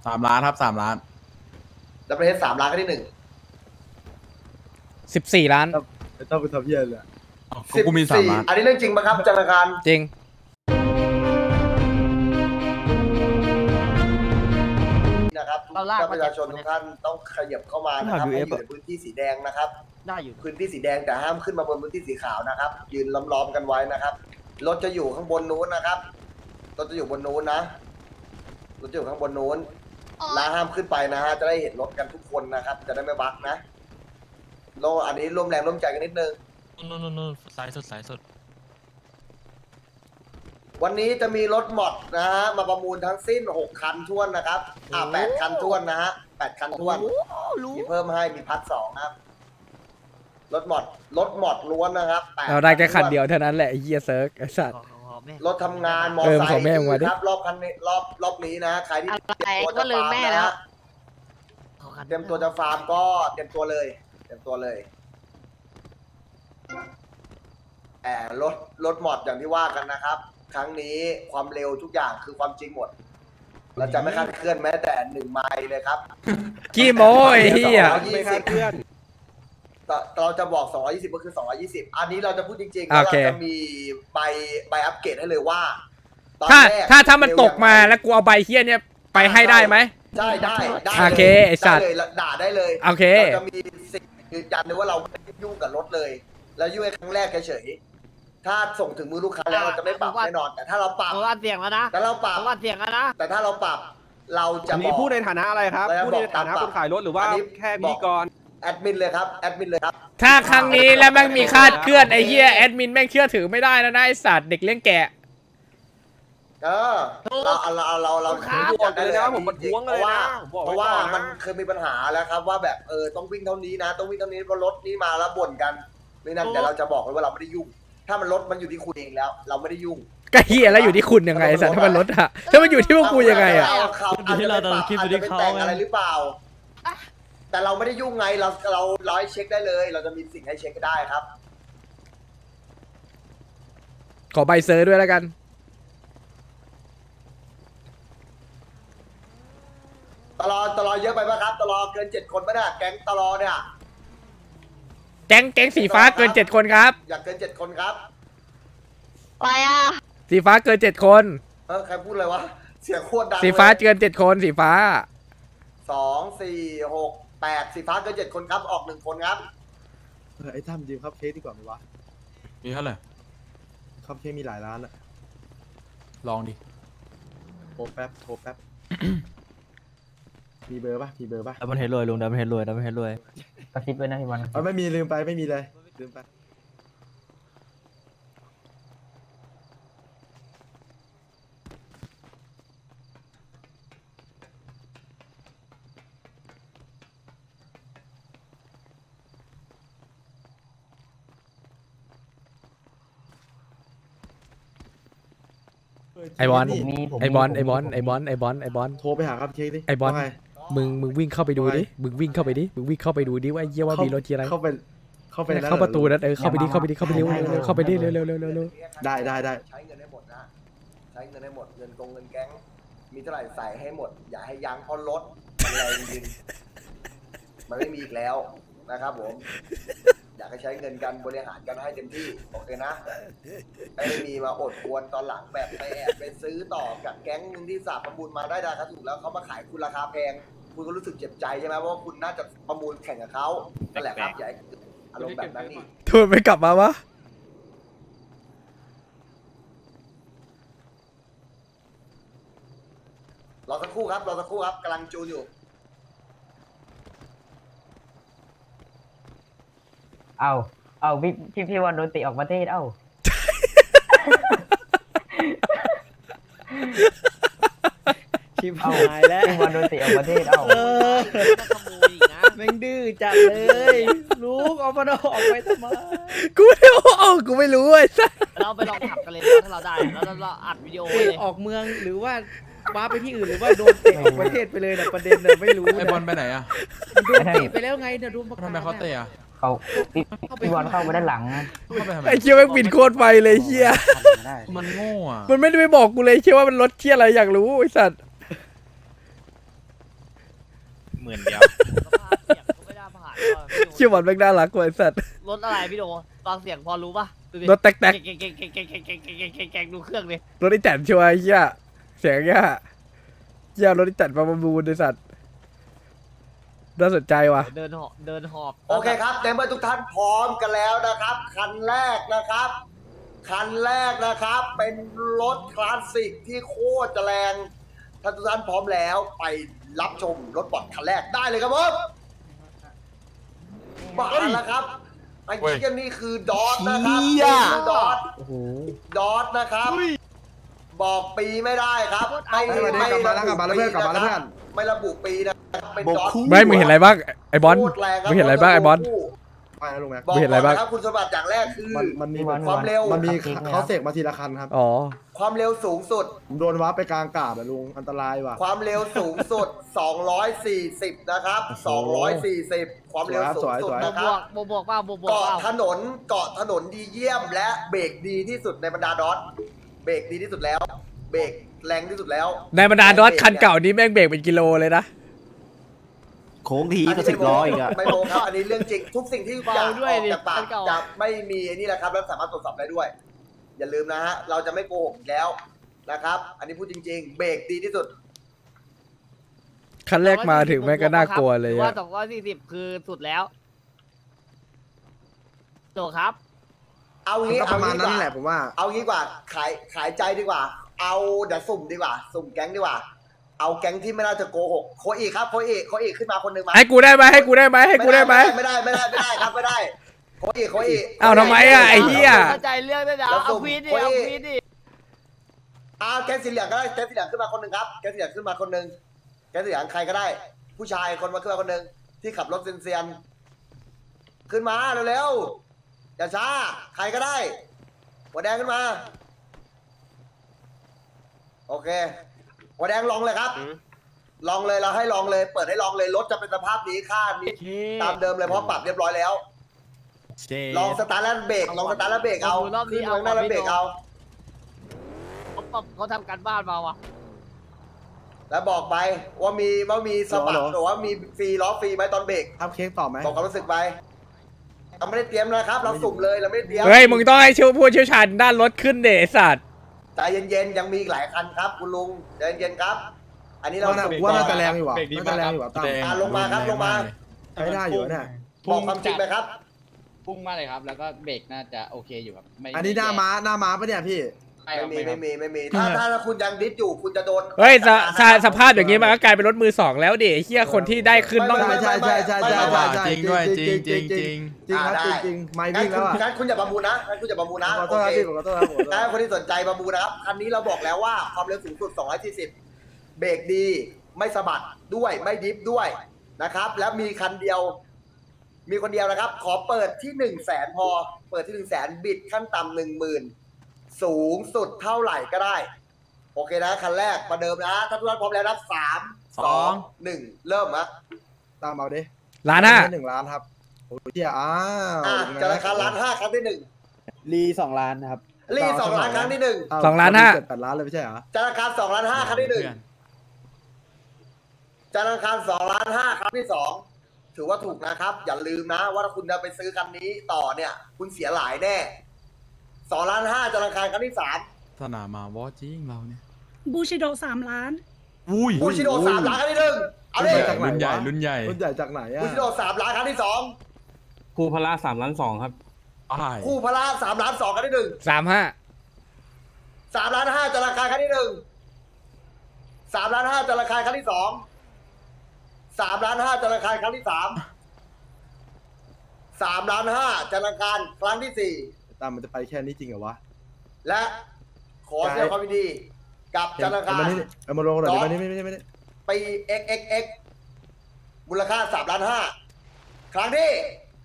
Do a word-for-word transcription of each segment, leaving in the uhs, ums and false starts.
สามล้านครับสามล้านดับเบิลเฮดสามล้านก็ที่หนึ่งสิบสี่ล้านต้องไปทำเยี่ยเลยสิบสี่อันนี้เรื่องจริงไหมครับธนาคารจริงนะครับทุกประชาชนทุกท่านต้องขยับเข้ามานะครับให้อยู่ในพื้นที่สีแดงนะครับได้อยู่พื้นที่สีแดงแต่ห้ามขึ้นมาบนพื้นที่สีขาวนะครับยืนล้อมๆกันไว้นะครับรถจะอยู่ข้างบนนู้นนะครับรถจะอยู่บนนู้นนะรถจะอยู่ข้างบนนู้นและห้ามขึ้นไปนะฮะจะได้เห็นรถกันทุกคนนะครับจะได้ไม่บั๊กนะโลอันนี้ร่วมแรงร่วมใจกันนิดนึงนู่นนู่นนู่นสายสุดสายสุดวันนี้จะมีรถหมดนะฮะมาประมูลทั้งสิ้นหกคันท้วนนะครับอ่าแปดคันท้วนนะฮะแปดคันท้วนมีเพิ่มให้มีพัดสองครับรถหมดรถหมดล้วนนะครับเราได้แค่คันเดียวเท่านั้นแหละไอ้เหี้ยเซิร์กไอ้สัตว์รถทำงานมอเตอร์ไซค์ครับรอบคันนี้รอบรอบนี้นะใครที่เตรียมตัวจะฟาร์มนะเตรียมตัวจะฟาร์มก็เตรียมตัวเลยเตรียมตัวเลยแอบรถรถหมดอย่างที่ว่ากันนะครับครั้งนี้ความเร็วทุกอย่างคือความจริงหมดเราจะไม่คาดเคลื่อนแม้แต่หนึ่งไมล์เลยครับกี่โมยเฮียไม่คาดเคลื่อนเราจะบอกสองร้อยยี่สิบก็คือสองร้อยยี่สิบอันนี้เราจะพูดจริงๆเราจะมีใบใบอัปเกรดให้เลยว่าถ้าถ้าถ้ามันตกมาแล้วกูเอาใบเฮียเนี่ยไปให้ได้ไหมได้ได้ได้โอเคไอสัตว์ด่าได้เลยโอเคเราจะมีสิ่งยืนยันเลยว่าเราไม่ยุ่งกับรถเลยแล้วยุ่งครั้งแรกเฉยถ้าส่งถึงมือลูกค้าแล้วเราจะไม่ปรับแน่นอนแต่ถ้าเราปรับผมว่าเสี่ยงแล้วนะแต่เราปรับผมว่าเสี่ยงแล้วนะแต่ถ้าเราปรับเราจะบอกพูดในฐานะอะไรครับพูดในฐานะคนขายรถหรือว่าแค่พิธีกรแอดมินเลยครับแอดมินเลยครับถ้าครั้งนี้แล้วแม่งมีคาดเคลื่อนไอ้เหี้ยแอดมินแม่งเชื่อถือไม่ได้แล้วนะไอ้สัตว์เด็กเลี้ยงแกะเออเราเราเราเราบอกเลยนะผมมันท้วงเลยนะเพราะว่ามันเคยมีปัญหาแล้วครับว่าแบบเออต้องวิ่งเท่านี้นะต้องวิ่งเท่านี้เพราะรถนี้มาแล้วบ่นกันไม่นั่นแต่เราจะบอกเลยว่าเราไม่ได้ยุ่งถ้ามันรถมันอยู่ที่คุณเองแล้วเราไม่ได้ยุ่งก็เหี้ยแล้วอยู่ที่คุณยังไงสัตว์ถ้ามันรถอะถ้ามันอยู่ที่พวกกูยังไงอะอาจจะเป็นอาจจะเป็นแต่งอะไรหรือเปล่าแต่เราไม่ได้ยุ่งไงเราเราร้อยเช็คได้เลยเราจะมีสิ่งให้เช็คได้ครับขอใบเซอร์ด้วยแล้วกันตลอดตลอดเยอะไปไหมครับตลอดเกินเจ็ดคนไหมเนี่ยแก๊งตลอดเนี่ยแก๊งแก๊งสีฟ้าเกินเจ็ดคนครับอยากเกินเจ็ดคนครับไปอ่ะสีฟ้าเกินเจ็ดคนเออใครพูดเลยวะเสียงโคตรดังสีฟ้าเกินเจ็ดคนสีฟ้าสองสี่หกแปดสีฟ้าเกินเจ็ดคนครับออกหนึ่งคนครับเออไอ้ท่านยืมครับเค้กดีกว่าไหมวะมีเท่าไหร่ครับเค้กมีหลายร้านอะลองดิโทรแป๊บโทรแป๊บมีเบอร์ป่ะมีเบอร์ป่ะดับเบิลเฮดรวยลุงดับเบิลเฮดรวยดับเบิลเฮดรวยกระซิบไว้นะพี่บอลเออไม่มีลืมไปไม่มีเลยลืมไปไอบอลไอบอลไอบอลไอบอลไอบอลไอบอลโทรไปหาครับเค้กดิไอบอลมึงมึงวิ่งเข้าไปดูดิมึงวิ่งเข้าไปดิมึงวิ่งเข้าไปดูดิว่าเยี่ยว่ามีรถอะไรเข้าไปเข้าไปเข้าประตูนั้นเออเข้าไปดิเข้าไปดิเข้าไปเร็วเร็วเข้าไปดิเร็วเร็วเร็วเร็วได้ได้ได้ใช้เงินให้หมดนะใช้เงินให้หมดเงินกงเงินแก๊งมีเท่าไหร่ใส่ให้หมดอย่าให้ยั้งเพราะรถมันแรงจริงมันไม่มีอีกแล้วนะครับผมอยากให้ใช้เงินกันบริหารกันให้เต็มที่โอเคนะไม่ได้มีมาอดกวนตอนหลังแบบไปแอบไปซื้อต่อกับแก๊งนึงที่สาบประมูลมาได้ราคาถูกแล้วเขามาขายคุณราคาแพงคุณก็รู้สึกเจ็บใจใช่ไหมเพราะว่าคุณน่าจะประมูลแข่งกับเขานั่นแหละครับอย่าอารมณ์แบบนั้นนี่ทำไมไม่กลับมาวะรอสักครู่ครับรอสักครู่ครับกำลังจูนอยู่เอาเอาพี่พี่พี่วันโดนติออกประเทศเอ้าชิบหายแล้วพี่วันโดนติออกประเทศเอ้าเออขโมยอีกนะแม่งดื้อจัดเลยลูกเอามาออกไปทำไมกูไม่รู้กูไม่รู้ไอ้สัสเราไปลองขับกันเลยถ้าเราได้แล้วเราอัดวิดีโอเลยออกเมืองหรือว่าว้าไปที่อื่นหรือว่าโดนเตะออกประเทศไปเลยนะประเด็นเนี่ยไม่รู้ไอบอลไปไหนอะโดนเตะไปแล้วไงเนี่ยโดนทำไมเขาเตะอะเขาพี่บอลเข้าไปด้านหลังไอ้เชี่ยแม่งบินโคตรไปเลยเชี่ยมันโง่อะมันไม่ได้ไปบอกกูเลยเชี่ยว่ามันรถเชี่ยอะไรอยากรู้ไอ้สัตว์หมื่นเดียวสภาพเสียงก็ไม่น่าผ่านว่ะพี่โดชื่อวันแม่งน่ารักกว่าไอ้สัตว์รถอะไรพี่โดฟังเสียงพอรู้ป่ะดูดิรถแตกเก่งเก่งเก่งเก่งเก่งเก่งเก่งเก่งเก่งเก่งเก่งดูเครื่องดิๆรถไอ้แตนชัวร์ไอ้เหี้ยเสียงเงี้ยเหี้ยรถไอ้แตนมาประมูลไอ้สัตว์น่าสนใจว่ะเดินหอบเดินหอบโอเคครับในเมื่อทุกท่านพร้อมกันแล้วนะครับ คันแรกนะครับ คันแรกนะครับ เป็นรถคลาสสิกที่โคตรจะแรงถ้าทุกท่านพร้อมแล้วไปรับชมรถบอทคันแรกได้เลยครับผมมาแล้วครับไอ้ที่นี่คือดอทนะครับนี่คือดอทดอทนะครับ บอกปีไม่ได้ครับไม่ไม่ระบุปีนะครับไม่ระบุปีนะครับเป็นดอทไม่มึงเห็นอะไรบ้างไอ้บอลโคตรแรงครับมึงเห็นอะไรบ้างไอ้บอลไปนะลุงแม็กบอกมึงเห็นอะไรบ้างก่ครับคุณสมบัติอย่างแรกคือมันมันมีความเร็วมันมีเขาเสกมาทีละคันครับอ๋อความเร็วสูงสุดผมโดนวาร์ปไปกลางกาบอะลุงอันตรายว่ะความเร็วสูงสุด สองร้อยสี่สิบ นะครับ สองร้อยสี่สิบ ความเร็วสูงสุดบวนะกคบรัวบกบวกบวกเปล่าบวกบวกเกาะเปล่าถนนเกาะถนนดีเยี่ยมและเบรกดีที่สุดในบรรดาดอทเบรกดีที่สุดแล้ว เบรกแรงที่สุดแล้วในบรรดาดอทคันเก่านี้แม่งเบรกเป็นกิโลเลยนะโค้งทีก็สิบล้ออีกอะไม่โมครับอันนี้เรื่องจริงทุกสิ่งที่อยากออกจากปากจะไม่มีอันนี้แหละครับแล้วสามารถตรวจสอบได้ด้วย อย่าลืมนะฮะเราจะไม่โกหกอีกแล้วนะครับ อันนี้พูดจริงๆ เบรกดีที่สุดคันแรกมาถึงแม่งก็น่ากลัวเลยหรือว่าอะสองร้อยสี่สิบคือสุดแล้วโดครับเอางี้ก็ประมาณนั้นเองี้ดีกว่แหละผมว่าเอางี้ดีกว่าขายขายใจดีกว่า เอาเดี๋ยวสุ่มดีกว่า สุ่มแก๊งดีกว่า เอาแก๊งที่ไม่น่าจะโกหกโคอีครับโคอีโคอีขึ้นมาคนหนึ่งมาให้กูได้ไหมให้กูได้ไหมให้กูได้ไหมไม่ได้ไม่ได้ไม่ได้ครับไม่ได้โคอีโคอีอ้าวทำไมอะไอ้เหี้ยเข้าใจเรื่องได้แล้วเอาควีนดิเอาควีนดิอ่าแก๊งสีเหลืองก็ได้แก๊งสีเหลืองขึ้นมาคนหนึ่งครับแก๊งสีเหลืองขึ้นมาคนหนึ่งแก๊งสีเหลืองใครก็ได้ ผู้ชายคนมาขึ้นมาคนหนึ่งที่ขับรถเซียนๆขึ้นมาเร็วๆอย่าช้าใครก็ได้หัวแดงขึ้นมาโอเคหัวแดงลองเลยครับ ลองเลยเราให้ลองเลย เปิดให้ลองเลยรถจะเป็นสภาพนี้ค่านี้ตามเดิมเลยเพราะปรับเรียบร้อยแล้ว ลองสตาร์ทแล้วเบรกลองสตาร์ทแล้วเบรกเอาขึ้นเมืองหน้าแล้วเบรกเอาเขาเขาทำการบ้านมาว่ะแล้วบอกไปว่ามีว่ามีสปัดหรือว่ามีฟรีล้อฟรีไหมตอนเบรกอัพเค้กต่อไหมบอกความรู้สึกไปเราไม่ได้เตรียมนะครับ เราสุ่มเลยเราไม่ได้เตรียมเฮ้ยมึงต้องให้ช่วยผู้เชี่ยวชาญด้านรถขึ้นเดไอ้สัตว์ใจเย็นๆยังมีอีกหลายคันครับคุณลุงใจเย็นๆครับ อันนี้เราว่าน่าสุ่มว่าก่อน่าน จะแรงอยู่ว่ะน่าจะแรงอยู่ว่ะตั้มอ่ะลงมาครับลงมาใช้ได้อยู่เนี่ยบอกความจริงไปครับพุ่งมากเลยครับ แล้วก็เบรกน่าจะโอเคอยู่ครับไม่อันนี้หน้าม้าหน้าม้าปะเนี่ยพี่ไม่มีไม่มีไม่มีถ้าถ้าคุณยังดิสอยู่คุณจะโดนเฮ้ยสสสภาพอย่างงี้มันก็กลายเป็นรถมือสองแล้วดิไอ้เหี้ยคนที่ได้ขึ้นต้องใช่ใช่ใช่ใช่ใช่ใช่ใช่จริงด้วยจริงจริงจริงจริงครับจริงจริงไม่งั้นวิ่งคุแล้วณอ่ะงั้นคุณอย่าประมูลนะงั้นคุณอย่าประมูลนะขอโทโอษครับเคพี่ขอโทษครับผมถ้าคนที่สนใจประมูลนะครับคันนี้เราบอกแล้วว่าความเร็วสูงสุดสองร้อยสี่สิบเบรกดีไม่สะบัดด้วยไม่ดิฟด้วยนะครับ แล้วมีคันเดียว มีคนเดียวนะครับ ขอเปิดที่หนึ่งแสนพอ เปิดที่หนึ่งแสนบิดขั้นต่ำหนึ่งหมื่นสูงสุดเท่าไหร่ก็ได้ โอเคนะคันแรกประเดิมนะถ้าทุกท่านพร้อมแล้วนับสามสองหนึ่งเริ่มนะตามเอาดิล้านห้าหนึ่งล้านครับโอ้ยเที่ยอ้าวอ่ะจะราคาล้านห้าครั้งที่หนึ่งรีสองล้านครับรีสองล้านครั้งที่หนึ่งสองล้านห้าเจ็ดแปดล้านเลยไม่ใช่เหรอจะราคาสองล้านห้าครั้งที่หนึ่งจะราคาสองล้านห้าครั้งที่สองถือว่าถูกนะครับ อย่าลืมนะว่าถ้าคุณจะไปซื้อคันนี้ต่อเนี่ย คุณเสียหลายแน่สองล้านห้าจะราคาครั้งที่สามสนามมาวอจริงเราเนี่ยบูชิโดสามล้านอุ้ยบูชิโดสามล้านครั้งที่หนึ่งเอาดิรุ่นใหญ่รุ่นใหญ่รุ่นใหญ่จากไหนอ่ะบูชิโดสามล้านครั้งที่สองครูพละสามล้านสองครับอ้ายคู่พละสามล้านสองครั้งที่หนึ่งสามห้าสามล้านห้าจะราคาครั้งที่หนึ่งสามล้านห้าจะราคาครั้งที่สองสามล้านห้าจะราคาครั้งที่สามสามล้านห้าจะราคาครั้งที่สี่ตามมันจะไปแค่นี้จริงเหรอวะและขอแสดงความยินดีกับธนาคารเอามานี่เอามาลงหน่อยเดี๋ยวมานี่ไม่ไม่ไม่ไม่ปี เอ็กซ์ เอ็กซ์ เอ็กซ์ มูลค่าสามล้านห้าครั้งที่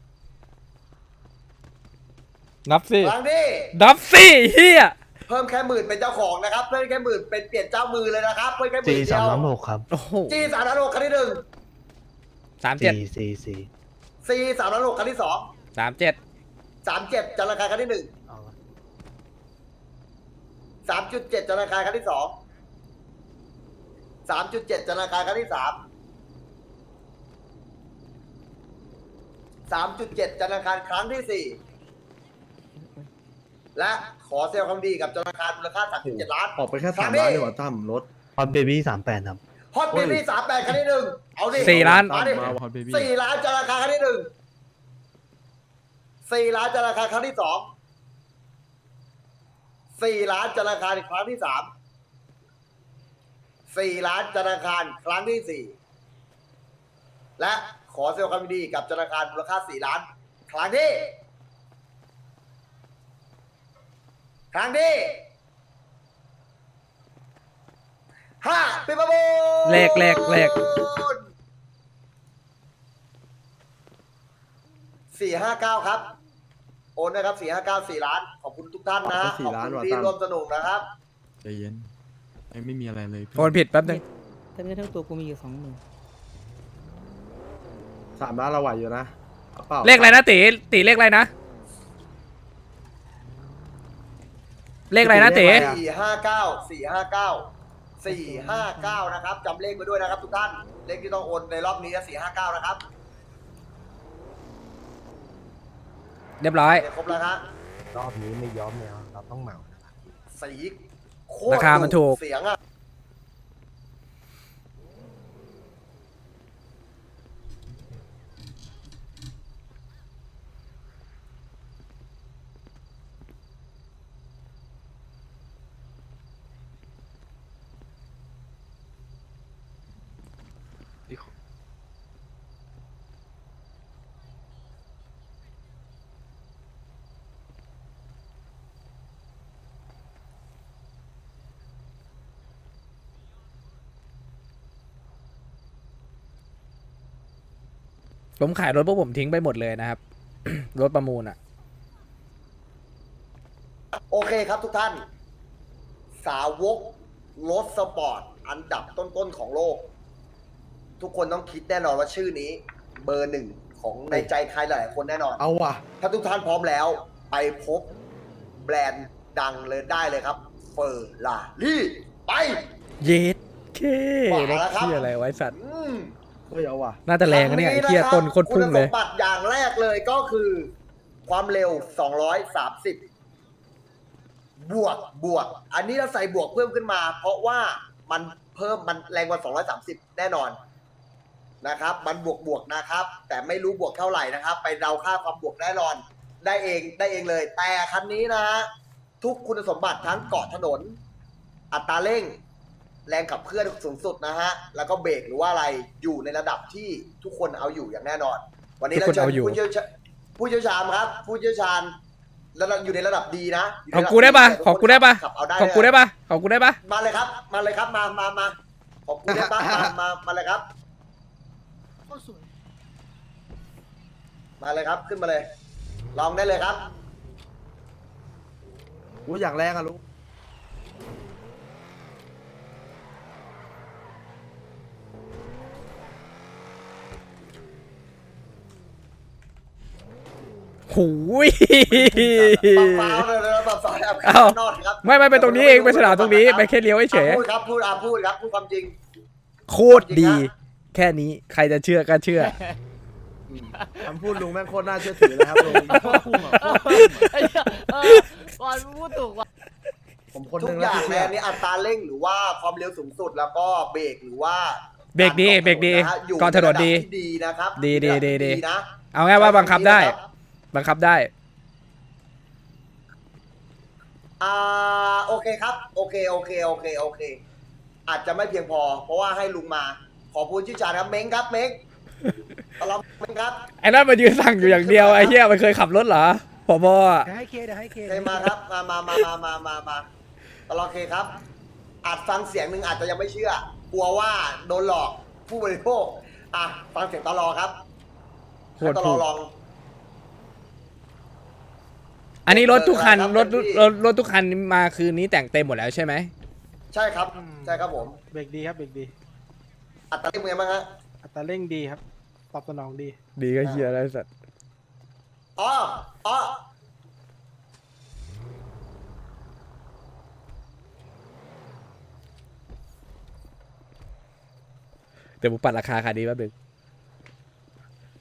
นับสิครั้งที่นับสิเฮียเพิ่มแค่หมื่นเป็นเจ้าของนะครับเพิ่มแค่หมื่นเป็นเปลี่ยนเจ้ามือเลยนะครับเพิ่มแค่หมื่นเดียวครับโอ้โหจีสามล้านหกครั้งที่หนึ่งสามเจ็ดสี่สี่สี่ซีสามล้านหกครั้งที่สองสามเจ็ดสามเจ็ดจะราคาครั้งที่หนึ่งสามจุดเจ็ดจะราคาครั้งที่สองสามจุดเจ็ดจะราคาครั้งที่สามสามจุดเจ็ดธนาคารครั้งที่สี่และขอแสดงความดีกับธนาคารมูลค่าสามจุดเจ็ดล้านออกไปแค่สามล้านเลยว่ะตั้มรถฮอตเบบี้สามแปดครับฮอตเบบี้สามแปดครั้งที่หนึ่งเอาดิสี่ล้านมาดิมาฮอตเบบี้สี่ล้านธนาคารครั้งที่หนึ่งสี่ล้านธนาคารครั้งที่สองสี่ล้านธนาคารครั้งที่สามสี่ล้านธนาคารครั้งที่สี่และขอแสดงความยินดีกับธนาคารมูลค่าสี่ล้านครั้งที่ครั้งที่ห้าปิดประมูลแหลกแหลกแหลกสี่ห้าเก้าครับโอนนะครับสี่ห้าเก้าสี่ล้านขอบคุณทุกท่านนะฮะขอบคุณที่ร่วมสนุกนะครับใจเย็นไอ้ไม่มีอะไรเลยโอนผิดแป๊บนึงทั้งเนื้อทั้งตัวกูมีอยู่สองหมื่นสามล้านเราไหวอยู่นะเอาเปล่าเลขอะไรนะตีตีเลขอะไรนะ เลขอะไรนะตีสี่ห้าเก้าสี่ห้าเก้าสี่ห้าเก้านะครับจำเลขไว้ด้วยนะครับทุกท่านเลขที่ต้องโอนในรอบนี้สี่ห้าเก้านะครับเรียบร้อยครบแล้วครับรอบนี้ไม่ยอมเนี่ยเราต้องเหมานะครับสีโคตรราคามันถูกเสียงอ่ะผมขายรถพวกผมทิ้งไปหมดเลยนะครับ รถประมูลอ่ะโอเคครับทุกท่าน สาวกรถสปอร์ตอันดับต้นๆของโลก ทุกคนต้องคิดแน่นอนว่าชื่อนี้ เบอร์หนึ่งของในใจใครหลายๆคนแน่นอนเอาว่ะถ้าทุกท่านพร้อมแล้ว ไปพบแบรนด์ดังเลยได้เลยครับเฟอร์รารี่ไปเย็ดเคว่าเล็กแล้วครับเที่ยอะไรไว้สัตว์อืมเฮ้ยเอาว่ะน่าจะแรงนะเนี่ยไอ้เที่ยต้นโคตรพุ่งเลยคุณสมบัติอย่างแรกเลยก็คือ ความเร็วสองร้อยสามสิบบวกบวก อันนี้เราใส่บวกเพิ่มขึ้นมา เพราะว่ามันเพิ่มมันแรงกว่าสองร้อยสามสิบแน่นอนนะครับ มันบวกบวกนะครับ แต่ไม่รู้บวกเท่าไหร่นะครับ ไปเดาค่าความบวกแน่นอน ได้เองได้เองเลย แต่คันนี้นะฮะทุกคุณสมบัติทั้งเกาะถนน อัตราเร่ง แรงขับเคลื่อนสูงสุดนะฮะ แล้วก็เบรกหรือว่าอะไรอยู่ในระดับที่ทุกคนเอาอยู่อย่างแน่นอน วันนี้เราเจอผู้เชี่ยวชาญผู้เชี่ยวชาญครับ ผู้เชี่ยวชาญระดับอยู่ในระดับดีนะขอกูได้ปะขอกูได้ปะขับเอาได้ขอกูได้ปะขอกูได้ปะมาเลยครับ มาเลยครับ มามามาขอบคุณได้ปะมามามาเลยครับ มาเลยครับ ขึ้นมาเลย ลองได้เลยครับกูอย่างแรงอะลูกหูยปรับฟ้าเลยนะปรับฟ้าครับเอ้านอกครับไม่ไม่ไปตรงนี้เองไปสนามตรงนี้ไปแค่เลี้ยวเฉยอ่ะพูดครับพูดอ่ะพูดครับพูดความจริงโคตรดี แค่นี้ใครจะเชื่อก็เชื่อคำพูดลุงแม่งโคตรน่าเชื่อถือเลยครับลุงไอ้เหี้ยเออก่อนพูดถูกว่ะผมคนหทุนึกงอแล้วย่างที่แรเชื่องนี่อัตราเร่งหรือว่าความเร็วสูงสุดแล้วก็เบรกหรือว่าเบรกดีเบรกดีนะฮะอยู่ก่อนถนนดีใระบที่ดีนะครับดีดีระบดีดีที่นะเอาง่ายว่าบังคับได้ บังคับได้อ่าโอเคครับ โอเคโอเคโอเคโอเค อาจจะไม่เพียงพอ เพราะว่าให้ลุงมา ขอพูดชื่อจานครับเม้งครับเม้งตลอดเม้งครับไอ้นั่นมายืนสั่งอยู่อย่างเดียวไอ้เหี้ยมันเคยขับรถเหรอผบอ่ะเดี๋ยวให้เคเดี๋ยวให้เคเคมาครับมามามามามามามาตลอดเคครับ อาจฟังเสียงหนึ่งอาจจะยังไม่เชื่อ กลัวว่าโดนหลอกผู้บริโภคอ่ะฟังเสียงตลอครับโคให้ตรตลพูอดลองอันนี้รถทุกคันครับรถเต็มที่รถรถทุกคันมาคืนนี้แต่งเต็มหมดแล้วใช่ไหมใช่ครับ ใช่ครับผมเบรกดีครับเบรกดีอัตราเร่งเป็นไงบ้างฮะอัตราเร่งดีครับตอบสนองดีดีก็เชียร์ได้สัตว์อ๋ออ๋อเดี๋ยวผมปัดราคาคันนี้แป๊บนึง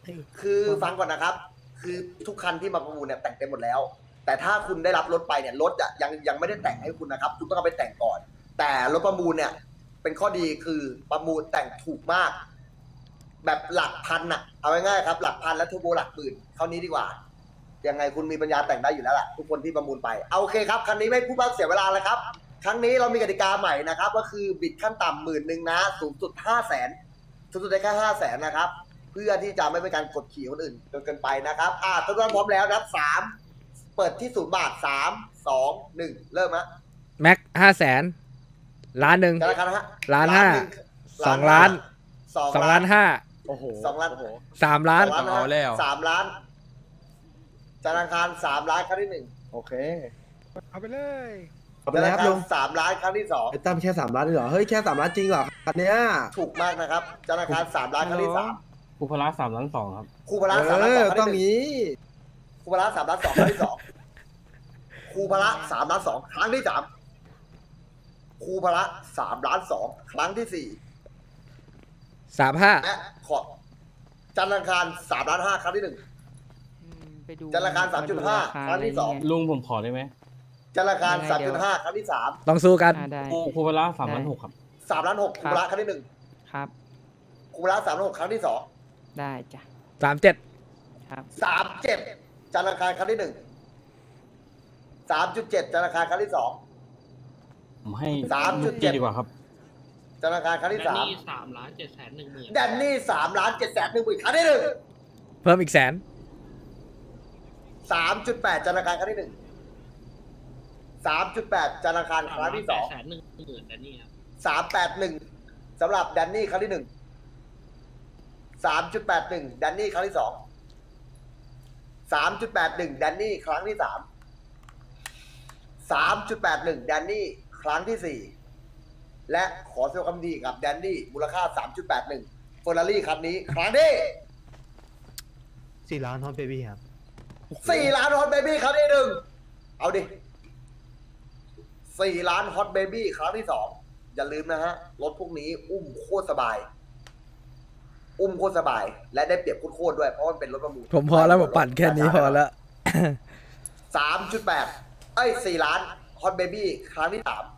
คือฟังก่อนนะครับ คือทุกคันที่มาประมูลเนี่ยแต่งเต็มหมดแล้ว แต่ถ้าคุณได้รับรถไปเนี่ยรถอะยังยังไม่ได้แต่งให้คุณนะครับคุณต้องเอาไปแต่งก่อน แต่รถประมูลเนี่ยเป็นข้อดีคือประมูลแต่งถูกมาก แบบหลักพันอะเอาง่ายๆครับหลักพันและเทอร์โบหลักหมื่นเท่านี้ดีกว่ายังไงคุณมีปัญญาแต่งได้อยู่แล้วแหละทุกคนที่ประมูลไปเอาโอเคครับคันนี้ไม่พูดมากเสียเวลาเลยครับครั้งนี้เรามีกติกาใหม่นะครับก็คือบิดขั้นต่ำหมื่นหนึ่งนะสูงสุดห้าแสนสูงสุดได้แค่ห้าแสนนะครับเพื่อที่จะไม่เป็นการกดขี่คนอื่นจนเกินไปนะครับอ่าทุกท่านพร้อมแล้วนะครับสามเปิดที่ศูนย์บาทสามสองหนึ่งเริ่มนะแม็กห้าแสนล้านหนึ่งจะราคานะฮะล้านห้าหนึ่งสองล้านสองสองล้านห้าโอ้โหสองล้านสามล้านสองล้านเอาแล้วสามล้านธนาคารสามล้านครั้งที่หนึ่งโอเคเอาไปเลยเอาไปธเลยนาครับคารลุงสามล้านครั้งที่สองไอ้ตั้มแค่สามล้านเหรอ เฮ้ย แค่สามล้านจริงเหรอคันเนี้ยถูกมากนะครับธนาคารสามล้านครั้งที่สามกูพละสามล้านสองครับครูพละเอสามล้านสอองครั้ต้อง งที่หนึ่งนี้ครูพละสามล้านสองครั้งที่สองครูพละสามล้านสองครั้งที่สามครูพละสามล้านสองครั้งที่สี่สามห้าและขอธนาคารสามล้านห้าครั้งที่หนึ่งไปดูธนาคารสามจุดห้าครั้งที่สองลุงผมขอได้ไหมธนาคารสามจุดห้าครั้งที่สามลองสู้กันอ่าได้กูกูพละสามล้านหกครับสามล้านหกครูพละครั้งที่หนึ่งครับครูพละสามล้านหกครั้งที่สองได้จ้ะสามเจ็ดครับสามเจ็ดธนาคารครั้งที่หนึ่งสามจุดเจ็ดธนาคารครั้งที่สองผมให้สามจุดเจ็ดดีกว่าครับธนาคารครั้งที่สามสามล้านเจ็ดแสนหนึ่งหมื่นแดนนี่สามล้านเจ็ดแสนหนึ่งหมื่นครั้งที่หนึ่งเพิ่มอีกแสนสามจุดแปดธนาคารครั้งที่หนึ่งสามจุดแปดธนาคารครั้งที่สองแสนหนึ่งหมื่นนะนี่ครับสามแปดหนึ่งสำหรับแดนนี่ครั้งที่หนึ่งสามจุดแปดหนึ่งแดนนี่ครั้งที่สองสามจุดแปดหนึ่งแดนนี่ครั้งที่สามสามจุดแปดหนึ่งแดนนี่ครั้งที่สี่และขอแสดงความดีกับแดนนี่มูลค่าสามจุดแปดหนึ่งเฟอร์รารี่คันนี้ครั้งที่สี่ล้านฮอตเบบี้ครับสี่ล้านฮอตเบบี้ครั้งที่หนึ่งเอาดิสี่ล้านฮอตเบบี้ครั้งที่สองอย่าลืมนะฮะรถพวกนี้อุ้มโคตรสบาย อุ้มโคตรสบาย และได้เปรียบโคตรด้วยเพราะมันเป็นรถประมูลผมพอแล้วผมปั่นแค่นี้พอแล้วสามจุดแปดเอ้ยสี่ล้านฮอตเบบี้ครั้งที่สาม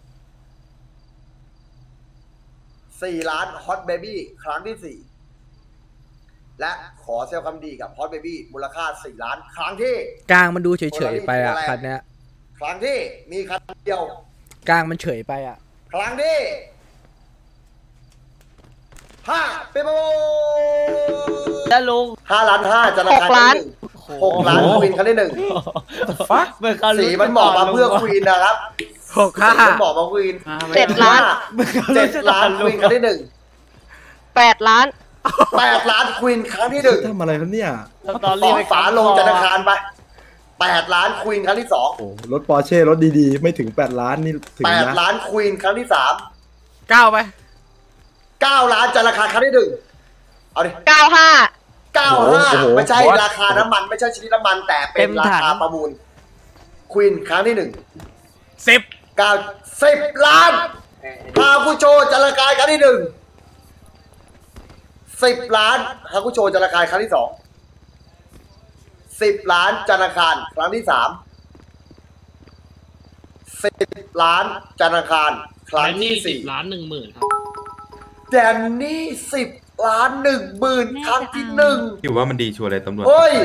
สี่ล้านฮอตเบบี้ครั้งที่สี่และขอแสดงความดีกับฮอตเบบี้มูลค่าสี่ล้านครั้งที่กลางมันดูเฉยๆไปอ่ะคันเนี้ยครั้งที่มีคันเดียวกลางมันเฉยไปอ่ะครั้งที่ห้าเป็นประมูลแล้วลุงห้าล้านห้าธนาคารครั้งที่หนึ่งหกล้านควีนครั้งที่หนึ่งเมื่อเขาสีมันเหมาะมาเพื่อควีนนะครับหกห้าสีมันเหมาะมาควีนเจ็ดล้านเจ็ดล้านควีนครั้งที่หนึ่งแปดล้านแปดล้านควีนครั้งที่หนึ่งทำอะไรครับเนี่ยตอนสรีองไปฝาลงธนาคารไปแปดล้านควีนครั้งที่สองโอ้รถปอร์เช่รถดีๆ ไม่ถึงแปดล้านนี่ถึงแปดนะล้านควีนครั้งที่สามเก้าไปเก้าล้านธนาคารครั้งที่หนึ่งเอาดิเก้าห้าเก้าห้าไม่ใช่ราคาน้ำมันไม่ใช่ชนิดน้ำมันแต่เป็นราคาประมูลควีนครั้งที่หนึ่งสิบเก้าสิบล้านฮาคุโชจารากายครั้งที่หนึ่งสิบล้านฮาคุโชจารากายครั้งที่สองสิบล้านธนาคารครั้งที่สามสิบล้านธนาคารครั้งที่สี่ล้านหนึ่งหมื่นครับแดนนี่สิบล้านหนึ่งหมื่นครั้งที่หนึ่งอยู่ว่ามันดีชัวร์เลยตำรวจเฮ้ย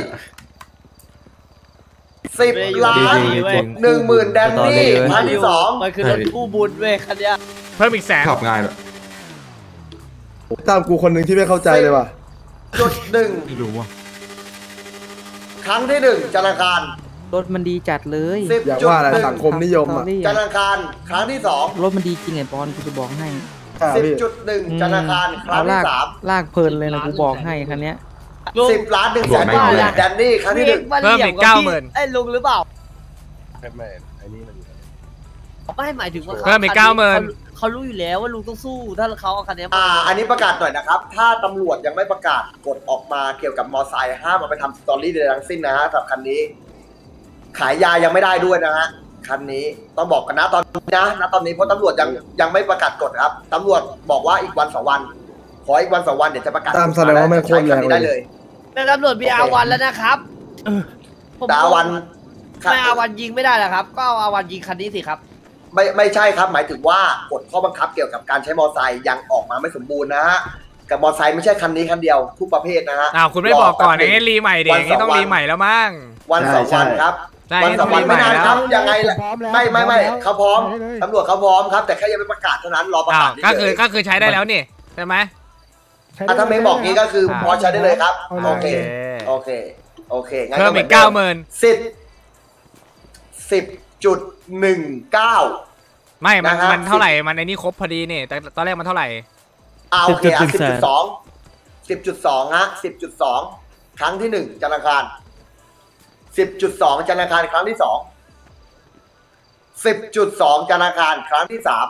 สิบล้านหนึ่งหมื่นแดนนี่ครั้งที่สองมันคือรถกู้บุญเว้ยคันเนี้ยเพิ่มอีกแสนขับง่ายเลยตามกูคนหนึ่งที่ไม่เข้าใจเลยว่ะจุดหนึ่งไม่รู้ว่าครั้งที่หนึ่งธนาคารรถมันดีจัดเลยสิบอย่างจุดว่าอะไรหนึ่งสังคมนิยมอ่ะธนาคารครั้งที่สองรถมันดีจริงไอ้บอลกูจะบอกให้ใช่สิบพี่จุดหนึ่งธนาคารครั้งที่ลากสามลากเพลินเลยนะกูบอกให้คันเนี้ยสิบล้านหนึ่งแสนบาทแดนนี่ครั้งที่หนึ่งเพิ่มอีกเก้าหมื่นไอ้ลุงหรือเปล่าไม่ไอ้นี่มันไม่หมายถึงว่าเพิ่มอีกเก้าหมื่นเขารู้อยู่แล้วว่าลุงต้องสู้ถ้าเขาเอาคันนี้อ่า อันนี้ประกาศหน่อยนะครับ ถ้าตำรวจยังไม่ประกาศกฎออกมาเกี่ยวกับมอไซค์ห้ามเอาไปทำสตอรี่ใดๆทั้งสิ้นนะฮะสำหรับคันนี้ ขายยายังไม่ได้ด้วยนะฮะคันนี้ต้องบอกกันนะตอนนี้นะณตอนนี้เพราะตำรวจยังยังไม่ประกาศกฎครับตำรวจบอกว่าอีกวันสองวัน ขออีกวันสองวันเดี๋ยวจะประกาศตามแสดงว่าไม่โคตรแรงใช้คันนี้ได้เลยเป็นตำรวจมีอาวันแล้วนะครับผมแต่อาวันไม่อาวันยิงไม่ได้เหรอครับ ก็เอาอาวันยิงคันนี้สิครับไม่ไม่ใช่ครับ หมายถึงว่ากฎข้อบังคับเกี่ยวกับการใช้มอเตอร์ไซค์ยังออกมาไม่สมบูรณ์นะฮะกับมอเตอร์ไซค์ไม่ใช่คันนี้คันเดียวทุกประเภทนะฮะอ้าวคุณไม่บอกก่อนอย่างนี้รีใหม่ดิอย่างนี้ต้องรีใหม่แล้วมั้งวันสองวันครับใช่วันสองวันไม่นานครับยังไงล่ะพร้อมแล้วไม่ไม่ไม่พร้อมแล้วเขาพร้อมไปเลยตำรวจเขาพร้อมครับ แต่แค่ยังไม่ประกาศเท่านั้นรอประาศอ้ากวก็เฉคือย ก็คือใช้ได้แล้วนี่ใช่ไหมใช้ๆได้อ่ะถ้าเมย์บอกงี้ก็คือพอใช้ได้เลยครับเอาเลยโอเคโอเคโอเคงั้นเพิ่มก็เหมือีอนกเก้าหมื่นสิบสิบจุดหนึ่งเก้าไม่มันนะฮะมันเท่าไหร่มันไอ้นี่ครบพอดีนี่แต่ตอนแรกมันเท่าไหร่เอาโอเคอ่ะสิบจุดสองสิบจุดสองฮะสิบจุดสองครั้งที่หนึ่งจันทร์อังคารสิบจุดสองจันทร์อังคารครั้งที่สองสิบจุดสองจันทร์อังคารครั้งที่สาม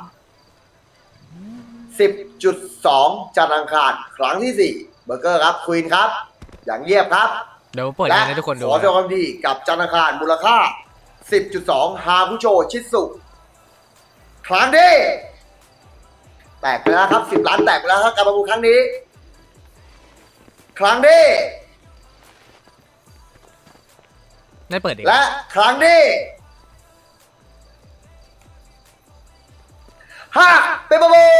สิบจุดสองจันทร์อังคารครั้งที่สี่เบอร์เกอร์ครับควีนครับ อย่างเงียบครับเดี๋ยวเปิดและให้ทุกคนดูขอแสดงความดีกับจันทร์อังคารมูลค่า สิบจุดสอง ฮาคุโชชิสุครั้งนี้แตกไปแล้วครับสิบล้านแตกไปแล้วครับการประมูลครั้งนี้ ครั้งนี้ได้เปิดอีกและครั้งนี้ห้าเป็นประมู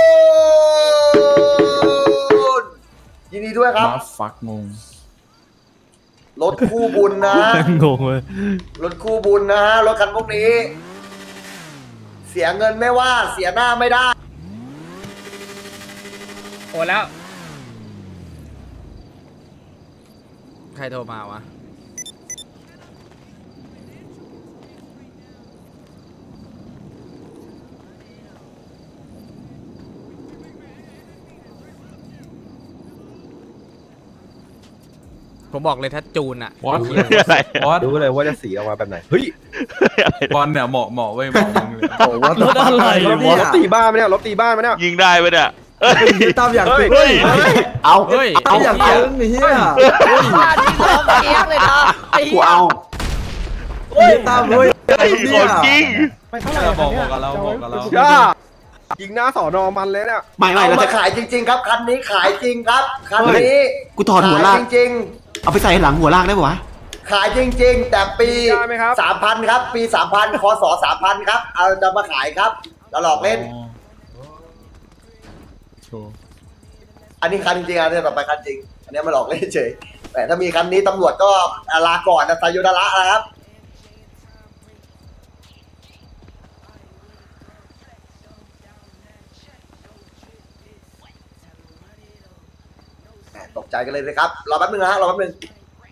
ลยินดีด้วยครับมาฟักงงรถคู่บุญนะงงเลยรถคู่บุญนะฮะรถคันพวกนี้ เสียเงินไม่ว่าเสียหน้าไม่ได้โอนแล้ว ใครโทรมาวะ ผมบอกเลยถ้าจูนอะวอตอะไรวอตรู้เลยว่าจะสีออกมาแบบไหนเฮ้ยบอลเนี่ยเหมาะเหมาะไว้ยเหมาะมึงเลยโอ้ว่ารถอะไรรถเนี่ยรถตีบ้านไหมเนี่ยรถตีบ้านไหมเนี่ยยิงได้ไหมเนี่ยตามอย่างตึงเฮ้ยเอาเฮ้ยเอาอย่างตึงนี่เฮียบ้านที่ร้องเสียงเลยนะไอ้เหี้ยเฮ้ยตามเลยไอ้เนี่ยไปเท่าไหร่บอกเนี่ยบอกกับเราบอกกับเราย่ายิงหน้าสอนอมันเลยเนี่ยไม่ไม่เอาเรามาจะขายจริง ๆ ครับคันนี้ขายจริงครับคันนี้กูถอดหัวลากขายจริงเอาไปใส่หลังหัวลากได้ปะวะๆขายจริง ๆ แต่ปีได้ไหมครับสามพันครับ ปีสามพันคศสามพันครับเอาจะมาขายครับเราหลอกเล่นโชว์อันนี้คันจริงๆอันนี้ต่อไปคันจริง อันนี้มาหลอกเล่นเฉยแต่ถ้ามีคันนี้ตำรวจก็ลาก่อนนะไซโยดาระนะครับแหม่ตกใจกันเลยนะครับ รอแป๊บนึงนะฮะรอแป๊บนึง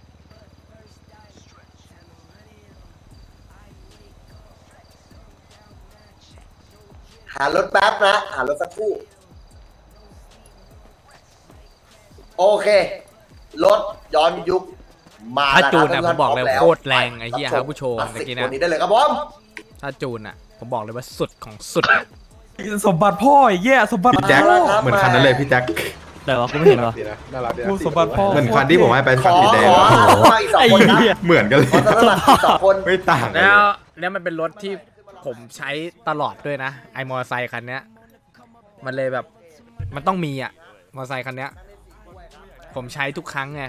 หารถแป๊บนะหารถสักครู่ โอเค รถย้อนยุคมาถ้าแล้วจูนคอะรับผมบอกเลยพร้มแวโคตรแรงไอ้เหี้ยครับผู้ชมคลาสเมื่สิอก กี้ตันะวนี้ได้เลยครับผมถ้าจูนอะผมบอกเลยว่าสุดของสุดอะสมบัติพ่อไอ้แย่สมบัติพี่แจ็คเหมือนคันนั้นเลยพี่แจ็คแต่ว่ากูไม่เห็นหรอน่ารักดีนะพูดสมบัติพ่อเหมือนคันที่ผมให้ไปขอขอมาอีกสองคนครับเหมือนกันเลยขอสมัครอีกสองคนไม่ต่างกันแล้เลวย แล้วมันเป็นรถที่ผมใช้ตลอดด้วยนะไอมอเตอร์ไซค์คันเนี้ยมันเลยแบบมันต้องมีอะมอเตอร์ไซค์คันเนี้ยผมใช้ทุกครั้งไง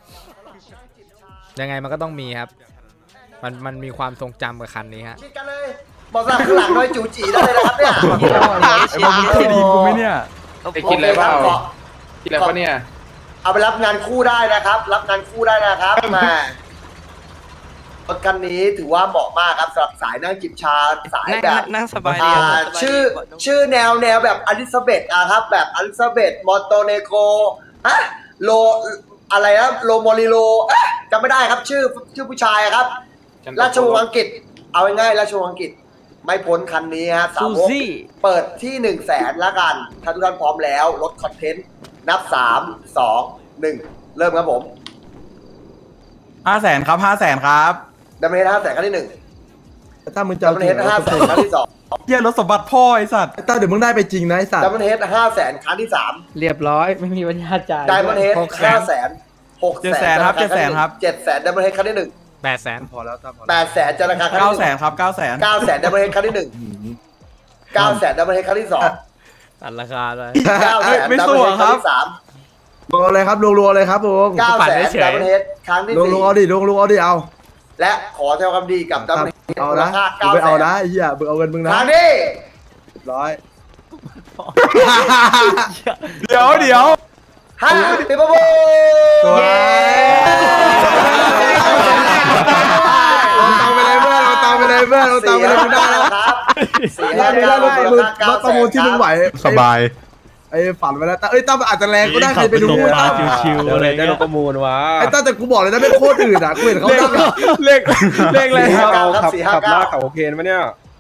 ยังไงมันก็ต้องมีครับ มันมันมีความทรงจำกับคันนี้ฮะคิดกันเลยบอกสลักข้างหลังด้วยจูจีได้เลยนะครับเนี่ยไอ้บอลมึงเคยดีกูไหมเนี่ยไปกินอะไรเปล่าโอเคครับกินอะไรเปล่าเนี่ยเอาไปรับงานคู่ได้นะครับ รับงานคู่ได้นะครับแหมรถคันนี้ถือว่าเหมาะมากครับสำหรับสายนั่งจิบชาสายแบบนั่งสบายอ่าดีครับชื่อชื่อแนวแนวแบบอลิซาเบธอะครับ แบบอลิซาเบธมอโตเนโกอะโลอะไรนะโลโมริโลเอ๊ะจำไม่ได้ครับชื่อชื่อผู้ชายอะครับ ราชวงศ์อังกฤษเอาง่ายๆราชวงศ์อังกฤษไม่พ้นคันนี้ฮะสาวกเปิดที่หนึ่งแสนละกันถ้าทุกท่านพร้อมแล้วลดคอนเทนต์นับสามสองหนึ่งเริ่มครับผมห้าแสนครับห้าแสนครับดัมเบลเฮดห้าแสนครั้งที่หนึ่งถ้ามึงจะดัเอามเบลจริเฮงดห้าแสนครั้งที่สองเหี้ยรถสมบัติพ่อไอ้สัตว์ต้าเดี๋ยวมึงได้ไปจริงนะไอ้สัตดัมว์เบลเฮดห้าแสนครั้งที่สามเรียบร้อยไม่มีปัญญาจ่ายดัมเบลเฮดห้าแสนหกเจ็ดแสนครับเจ็ดแสนครับเจ็ดแสนดัมเบลเฮดครั้งที่หนึ่งแปดแสนพอแล้วครับพอแปดแสนจะราคาครั้งเก้าที่หแสนึ่นงครับเก้าแสนเก้าแสนดัมเบลเฮดครั้งที่หนึ่งเก้าแสนดัมเบลเฮดครั้งที่สองตัดราคาเลยเก้าแสนไม่ดัมสู้เบลเฮดอะคครั้รังบที่สามลุงเอาเลยครับลุงลุงเอาเลยครับลุงเก้าปั่นแสนเฉยดับเบิลเฮดครั้งที่ลุงสี่ลุงเอาดิลุงลุงเอาดิเอาและขอแสดงความดีกับดับเบิลเฮดเอามูลนะค่ามึเก้างไปแสเอานนะไอ้เหี้ยมึงเอาเงินมึงคนะรั้งนี้ร้อยเดี๋ยวเดี๋ยวห้าสิบประมูตัวลเอาตังค์ไปเลยเพื่อนเอาตังค์ไปเลยเพื่อนเอาตังค์ไปเลยมึงได้แล้วครับสี่ได้ห้าได้เก้าได้มูมึลงค่าเก้าลดแสประมูลนที่มึงไหวสบายไอ้ฝันไว้แล้วแต่เอ้ยตั้มอาจจะแรงก็ได้ใครไปดูชิวตั้มชิวๆอะไรได้เงี้รยถประมูลวะไอ้ตั้มแต่กูบอกเลยนะเป็นโคตรอื่นอ่ะกูเห็นเขาตั้งอะเลขเลขอะไรสี่คห้ารับเก้าครับขับสี่ห้าขับหเก้าน้าเขาโอเคนไหมเนี่ย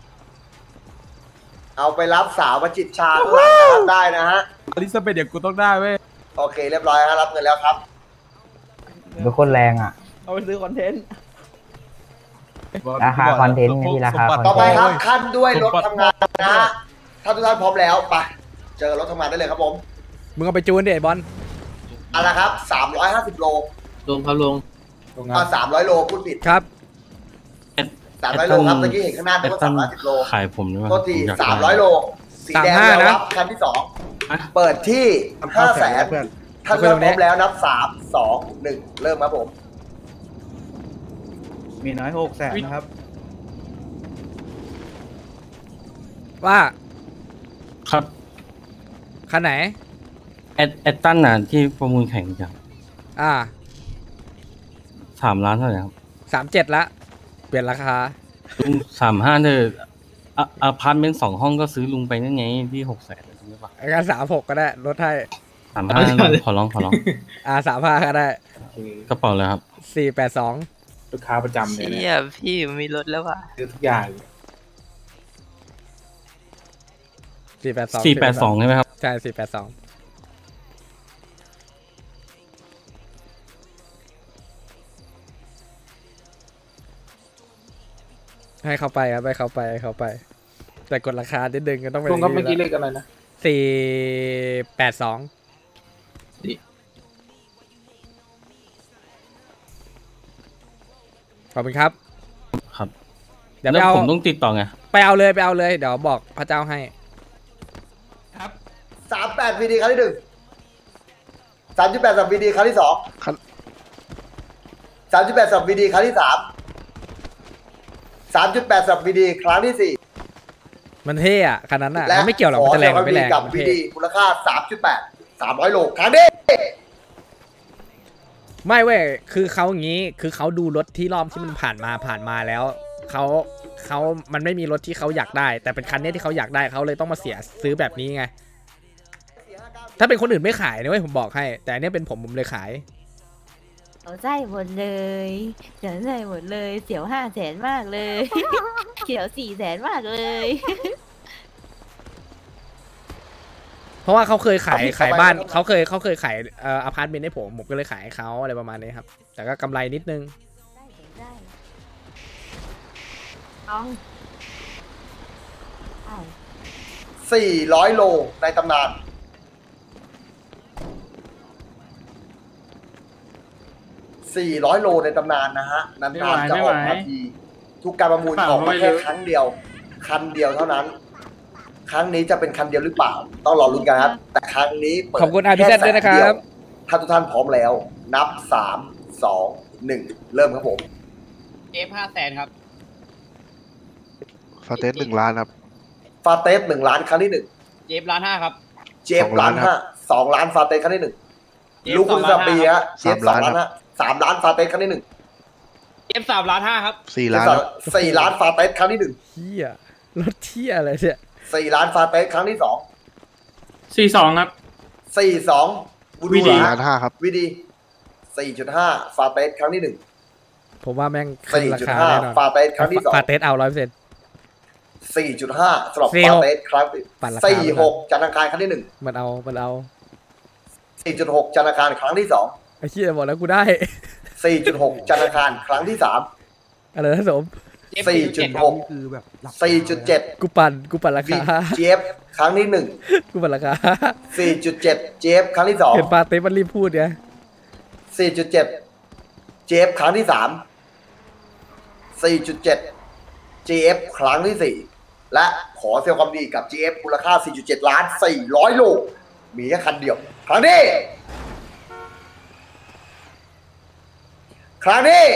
เอาไปรับสาวมาจิตชาข้างหลังนะครับได้นะฮะอลิซาเบธเดี๋ยวกูต้องได้เว้ยโอเคเรียบร้อยครับรับเงินแล้วครับเป็นคนแรงอ่ะเอาไปซื้อคอนเทนต์ราคาคอนเทนต์ไงพี่ราคาคอนต่อเทไปนต์ครับขั้นด้วยรถทำงานนะฮะถ้าทุกท่านพร้อมแล้วไปเจอรถทำงานได้เลยครับผมมึงเอาไปจูนดิไอ้บอลเอาละครับสามร้อยห้าสิบโลลงครับลงอ่าสามร้อยโลพูดผิดครับสามร้อยโลครับเมื่อกี้เห็นข้างหน้านึกว่าสามร้อยสิบโลขายผมด้วยโทษทีสามร้อยโลสีแดงสามห้าแล้วนะรับคันที่สองเปิดที่ห้าแสนเพื่อนถ้าเริ่มพร้อมแล้วนับสามสองหนึ่งเริ่มครับผมมีน้อยหกแสนนะครับว่าครับคันไหนแอดแอดตันน่ะที่ประมูลแข่งกันอ่าสามล้านเท่าไหร่ครับสามเจ็ดละ เปลี่ยนราคาลุงสามห้าเธออะอพาร์ตเมนต์สองห้องก็ซื้อลุงไปนั่นไงที่หกแสนใช่ปะไอ้การสามหกก็ได้ลดให้สามห้าขอร้องขอร้องอ่าสามห้าก็ได้กระเป๋าเลยครับสี่แปดสองลูกค้าประจำเลยเชี่ยพี่มีรถแล้วว่ะซื้อทุกอย่างสี่แปดสองสี่แปดสองใช่ไหมครับใช่สี่แปดสองให้เขาไปครับให้เขาไปให้เขาไป แต่กดราคานิดนึงก็ต้องเป็นลุงครับเมื่อกี้เลขอะไรนะสี่แปดสองขอบคุณครับครับเดี๋ยวแล้ไปวเอาผมต้องติดต่อไงไปเอาเลยไปเอาเลยเดี๋ยวบอกพระเจ้าให้สามแปดวีดีครั้งที่หนึ่งสามจุดแปดสับวีดีครั้งที่สองสามจุดแปดสับวีดีครั้งที่สามสามจุดแปดสับวีดีครั้งที่สี่มันเท่อะคันนั้นอะและมันไม่เกี่ยวหรอกมันจะแรงหรือไม่แรงกับมันวีเท่ดีมูลค่าสามจุดแปดสามร้อยโลครั้งนี้ไม่เว้ยคือเขาอย่างนี้คือเขาดูรถที่รอบที่มันผ่านมาผ่านมาแล้วเขาเขามันไม่มีรถที่เขาอยากได้ แต่เป็นคันนี้ที่เขาอยากได้เขาเลยต้องมาเสียซื้อแบบนี้ไงถ้าเป็นคนอื่นไม่ขายนะเว้ยผมบอกให้ แต่อันนี้เป็นผมผมเลยขายเอาใจหมดเลยเสียวใจหมดเลยเสียวห้าแสนมากเลย เสียวสี่แสนมากเลยเพราะว่าเขาเคยขายขายบ้านเขาเคยเขาเคยขายเอ่ออพาร์ตเมนต์ให้ผมผมก็เลยขายให้เขาอะไรประมาณนี้ครับ แต่ก็กำไรนิดนึงได้เอาเอาสี่ร้อยโลในตำนานสี่ร้อยโลในตำนานนะฮะนานๆจะออกมาทีทุกการประมูลออกมาแค่ครั้งเดียว คันเดียวเท่านั้น ครั้งนี้จะเป็นคันเดียวหรือเปล่า ต้องรอลุ้นกันครับ แต่ครั้งนี้เปิดขอบคุณอาร์พีแซดด้วยนะครับแสเดีถ้าทุกท่านพร้อมแล้ว นับสามสองหนึ่งเริ่มครับผมเอฟห้าแสนครับฟาเตสหนึ่งล้านครับฟาเตสหนึ่งล้านครั้งที่หนึ่งเจฟล้านห้าครับเจฟล้านห้าสองล้านฟาเตสครั้งที่หนึ่งเจฟลูกคุณสองล้านสปีห้าฮะเจฟสองล้านห้าสามล้านฟาเตสครั้งที่หนึ่งเจฟสามล้านห้าครับสี่ล้านครับสี่ล้านฟาเตสครั้งที่หนึ่งเที่ยรถเที่ยอะไรเนี่ยสี่ล้านฟาเตสครั้งที่สองสี่สองครับสี่สองบูสี่ดูล้านห้าครับวีดีสี่จุดห้าฟาเตสครั้งที่หนึ่งผมว่าแม่งขึ้นสี่ราจุดคาห้าแน่นอนฟาเตสครั้งที่สองฟาเตสเอาร้อยเปอร์เซ็นต์สี่จุดห้าสำหรับสี่ฟาหกเตสครั้งที่ปั่นราคาสี่หกจันทร์อังคารครั้งที่หนึ่งมันเอามันเอาสี่จุดหกจันทร์อังคารครั้งที่สองไอ้เที่ยบอกแล้วกูได้สี่จุดหกจันทร์อังคารครั้งที่สามอะไรนะสมเจฟสี่จุดหกคือแบบหลับสี่จุดเจ็ดกูปั่นกูปั่นราวีคาเจฟครั้งที่หนึ่งกูปั่นราคาสี่จุดเจ็ดเจฟครั้งที่สองเห็นฟาเตสมันรีบพูดไงสี่จุดเจ็ดเจฟครั้งที่สามสี่จุดเจ็ดเจฟครั้งที่สี่และขอแสดงความดีกับ จี เอฟ มูลค่า สี่จุดเจ็ด ล้าน สี่ร้อย โล มีแค่คันเดียว ครั้งนี้ครั้งนี้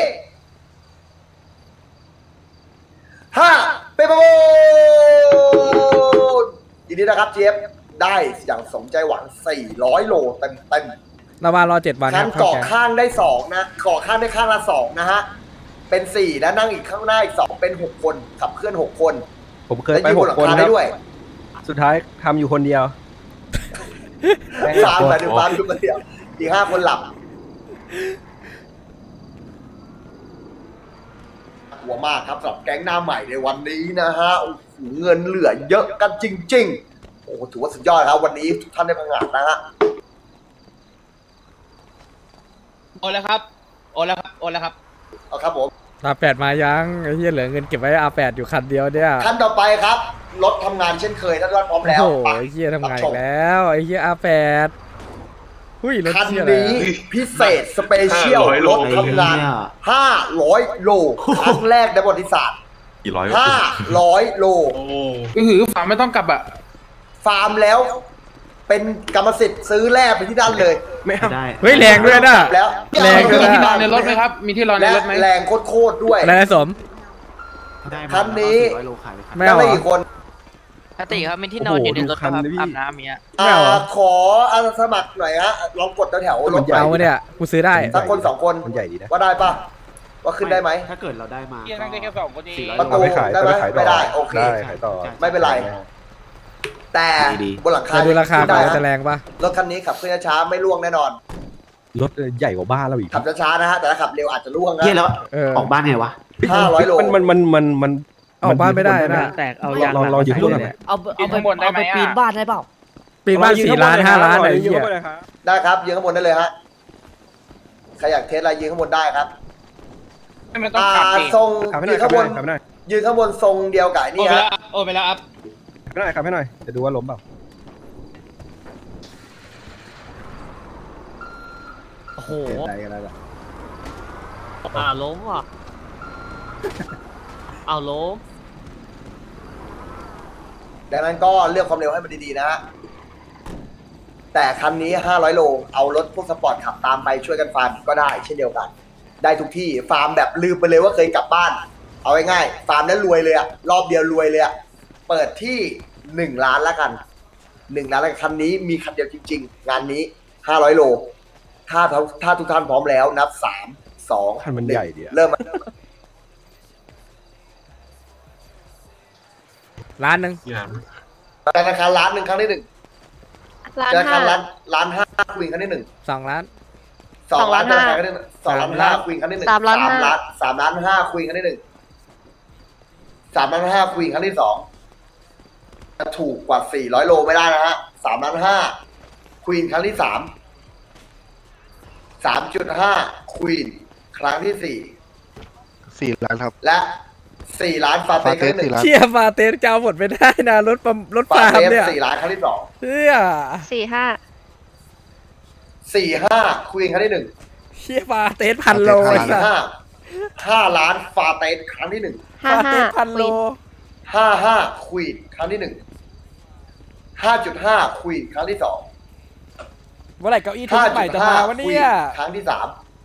ห้าเป็นประมูลยินดีนะครับเจี๊ยบได้อย่างสมใจหวังสี่ร้อยโลเต็มเต็มระวารอเจ็ดวันคันเกาะข้างได้สองนะเกาะข้างได้ข้างละสองนะฮะเป็นสี่แล้วนั่งอีกข้างหน้าอีกสองเป็นหกคนขับเคลื่อนหกคนผมเคยไปหกคนได้ด้วยสุดท้ายทำอยู่คนเดียวฟาร์มไปดูฟาร์มอยู่คนเดียวอีกห้าคนหลับหัวมากครับสำหรับแก๊งหน้าใหม่ในวันนี้นะฮะโอ้โหเงินเหลือเยอะกันจริงๆโอ้ถือว่าสุดยอดครับวันนี้ทุกท่านได้พังงาดนะฮะโอนแล้วครับโอนแล้วครับโอนแล้วครับเอาครับผมอาแปดมายังไอ้เหี้ยเหลือเงินเก็บไว้อาแปดอยู่คันเดียวเนี่ยท่านต่อไปครับรถทำงานเช่นเคยท่านรถพร้อมแล้วโอ้โหไอ้เหี้ยทำงานอีกแล้วไอ้เหี้ยอาแปดหุ้ยรถคันเหี้ยอะไรนี้พิเศษสเปเชียลรถทำงานห้าร้อยโลครั้งแรกในประวัติศาสตร์ห้าร้อยโลก็คือฟาร์มไม่ต้องกลับอะฟาร์มแล้วเป็นกรรมสิทธิ์ซื้อแร่ไปที่ด้านเลยไม่เอาเฮ้ยแรงด้วยนะแล้วแรงด้วยมีนะที่นอนในรถไหมครับ มีที่นอนในและรถไหมแรงโคตรๆด้วยอะไรนะสมคันนี้ไม่เอาไม่เหรอกี่คนปกติครับมีที่นอนอยู่ในรถครับอาบน้ำเนี้ยไม่เอาเหรอขออาสมัครหน่อยฮะลองกดแถวๆรถเอาเนี่ยกูซื้อได้สักคนสองคนมันใหญ่ดีนะว่าได้ปะว่าขึ้นได้ไหมถ้าเกิดเราได้มาเกียร์นั่งได้แค่สองคนเองประตูเอาไปขายได้ไหมเอาไปขายต่อไม่ได้โอเคได้ขายต่อไม่เป็นไร แต่บนหลังคาจะดูราคาก่อนได้ว่าจะแรงปะรถคันนี้ขับเคลื่อนช้าไม่ล่วงแน่นอนรถใหญ่กว่าบ้านเราอีกขับช้าๆนะฮะแต่ถ้าขับเร็วอาจจะล่วงนะเยี่ยแล้วเออออกบ้านไงวะห้าร้อยโลมันมันมันมันมันออกบ้านไม่ได้นะแตกเอาลองลองลองอยู่ข้างบนหน่อยเอาเอาไปเอาไปปีนบ้านได้เปล่าปีนบ้านสี่ล้านห้าล้านอะไรเหี้ยได้ครับยืนข้างบนได้เลยฮะใครอยากเทสอะไรยืนข้างบนได้ครับไม่ต้องอ่าขับเองทรงขับให้หยืน่อยนขับข้างบนให้หน่อยขับให้หน่อยยืนข้างบนทรงเดียวกับไอ้โอนนี่ไปฮะแล้วโอนไปแล้วอัพขับให้หน่อยขับให้หน่อยจะดูว่าล้มเปล่าโอ้โหเปลี่ยนใจกันแล้วล่ะอ่าล้มว่ะเอาล้มดังนั้นก็เลือกความเร็วให้มันดีๆนะฮะแต่คันนี้ห้าร้อยโลเอารถพวกสปอร์ตขับตามไปช่วยกันฟาร์มก็ได้เช่นเดียวกัน ได้ทุกที่ฟาร์มแบบลืมไปเลยว่าเคยกลับบ้าน เอาง่ายๆฟาร์มแล้วรวยเลยอะรอบเดียวรวยเลยอะเปิดที่หนึ่งล้านละกันหนึ่งล้านละกันคันนี้มีคันเดียวจริงๆงานนี้ห้าร้อยโลถ้าถ้าทุกท่านพร้อมแล้วนับสามสองคันมันใหญ่ดีอะเริ่มล้านหนึ่งธนาคารล้านหนึ่งครั้งที่หนึ่งล้านธนาคาห้ารล้านล้านห้าควีนครั้งที่หนึ่งสองล้านสองล้านสองล้านธนาคารครั้งที่หนึ่งสองล้านห้าควีนครั้งที่หนึ่งสามล้านห้าล้านสามล้านห้าควีนครั้งที่หนึ่งสามล้านห้าควีนครั้งที่สองจะถูกกว่าสี่ร้อยโลไม่ได้นะฮะสามล้านห้าควีนครั้งที่สามสามจุดห้าควีนครั้งที่สี่สี่ล้านครับและสี่ล้านฟาเต้ครั้งที่หนึ่งเชี่ยฟาเตสจะเอาหมดไม่ได้นะรถปั๊มรถฟาฟาร์มเต้เนี่ยสี่ล้านครั้งที่สองเชี่ยสี่ห้าสี่ห้าควีนครั้งที่หนึ่งเชี่ยฟาเตสพันโลไอ้สี่สัสห้าห้าล้านฟาเต้ครั้งที่หนึ่งห้าฟาห้าเตสพันโลห้าห้าควีนครั้งที่หนึ่งห้าจุดห้าควีนครั้งที่สองเมื่อไหร่เก้าอี้ทุกห้าใหม่จุดจะห้ามาวะควีเนี่ยนครั้งที่สาม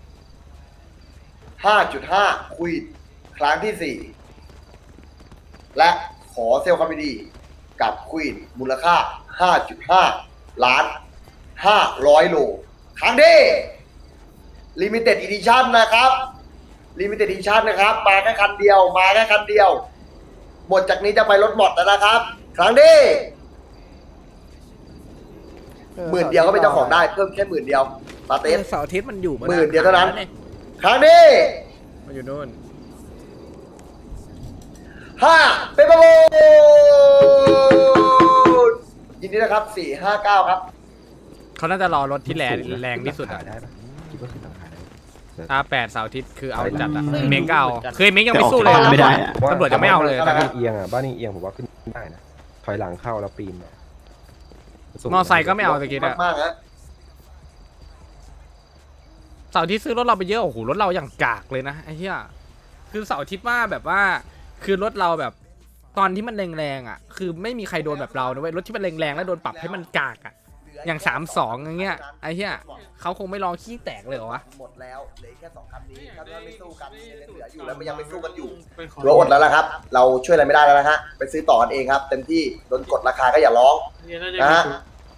ห้าจุดห้าควีนครั้งที่สี่และขอเซลล์ความดีกับควีนมูลค่าห้าจุดห้าล้านห้าร้อยโลครั้งที่ลิมิเต็ดอีดิชั่นนะครับลิมิเต็ดอีดิชั่นนะครับมาแค่คันเดียวมาแค่คันเดียวหมดจากนี้จะไปรถหมดแล้วนะครับ ครั้งที่หมื่นเดียวก็เป็นเจ้าของได้เพิ่มแค่หมื่นเดียวปาเต้เสาร์อาทิตย์มันอยู่หมื่นเดียวเท่านั้น ครั้งนี้มันอยู่โน่นห้าเป็นประมูลยินดีนะครับสี่ห้าเก้าครับเขาน่าจะรอรถที่แรงแรงที่สุดขาอะยได้ปะคิดว่าขึ้นราคาได้อาแปดเสาร์อาทิตย์คือเอาจัดอะเม้งก็เอาเคยเม้งยังไม่สู้เลยไม่ได้อะตำรวจจะไม่เอาเลยบ้านเอียงอ่ะบ้านเอียงผมว่าขึ้นได้นะถอยหลังเข้าแล้วปีนมอไซค์ก็ไม่เอาตะกี้อะมากๆนะเสาร์อาทิตย์ซื้อรถเราไปเยอะโอ้โหรถเราอย่างกากเลยนะไอ้เหี้ยคือเสาร์อาทิตย์ว่าแบบว่าคือรถเราแบบตอนที่มันแรงๆอ่ะคือไม่มีใครโดนแบบเรานะเว้ยรถที่มันแรงๆแล้วโดนปรับให้มันกากอ่ะอย่างสามสองอย่างเงี้ยไอ้เหี้ยเขาคงไม่ลองขี้แตกเลยเหรอวะหมดแล้วเหลือแค่สองคันนี้ถ้าท่านไม่สู้กันยังเหลืออยู่แล้วมันยังไม่สู้กันอยู่ถือว่าอดแล้วละครับเราช่วยอะไรไม่ได้แล้วนะฮะไปซื้อต่อกันเองครับเต็มที่โดนกดราคาก็อย่าร้องนะฮะ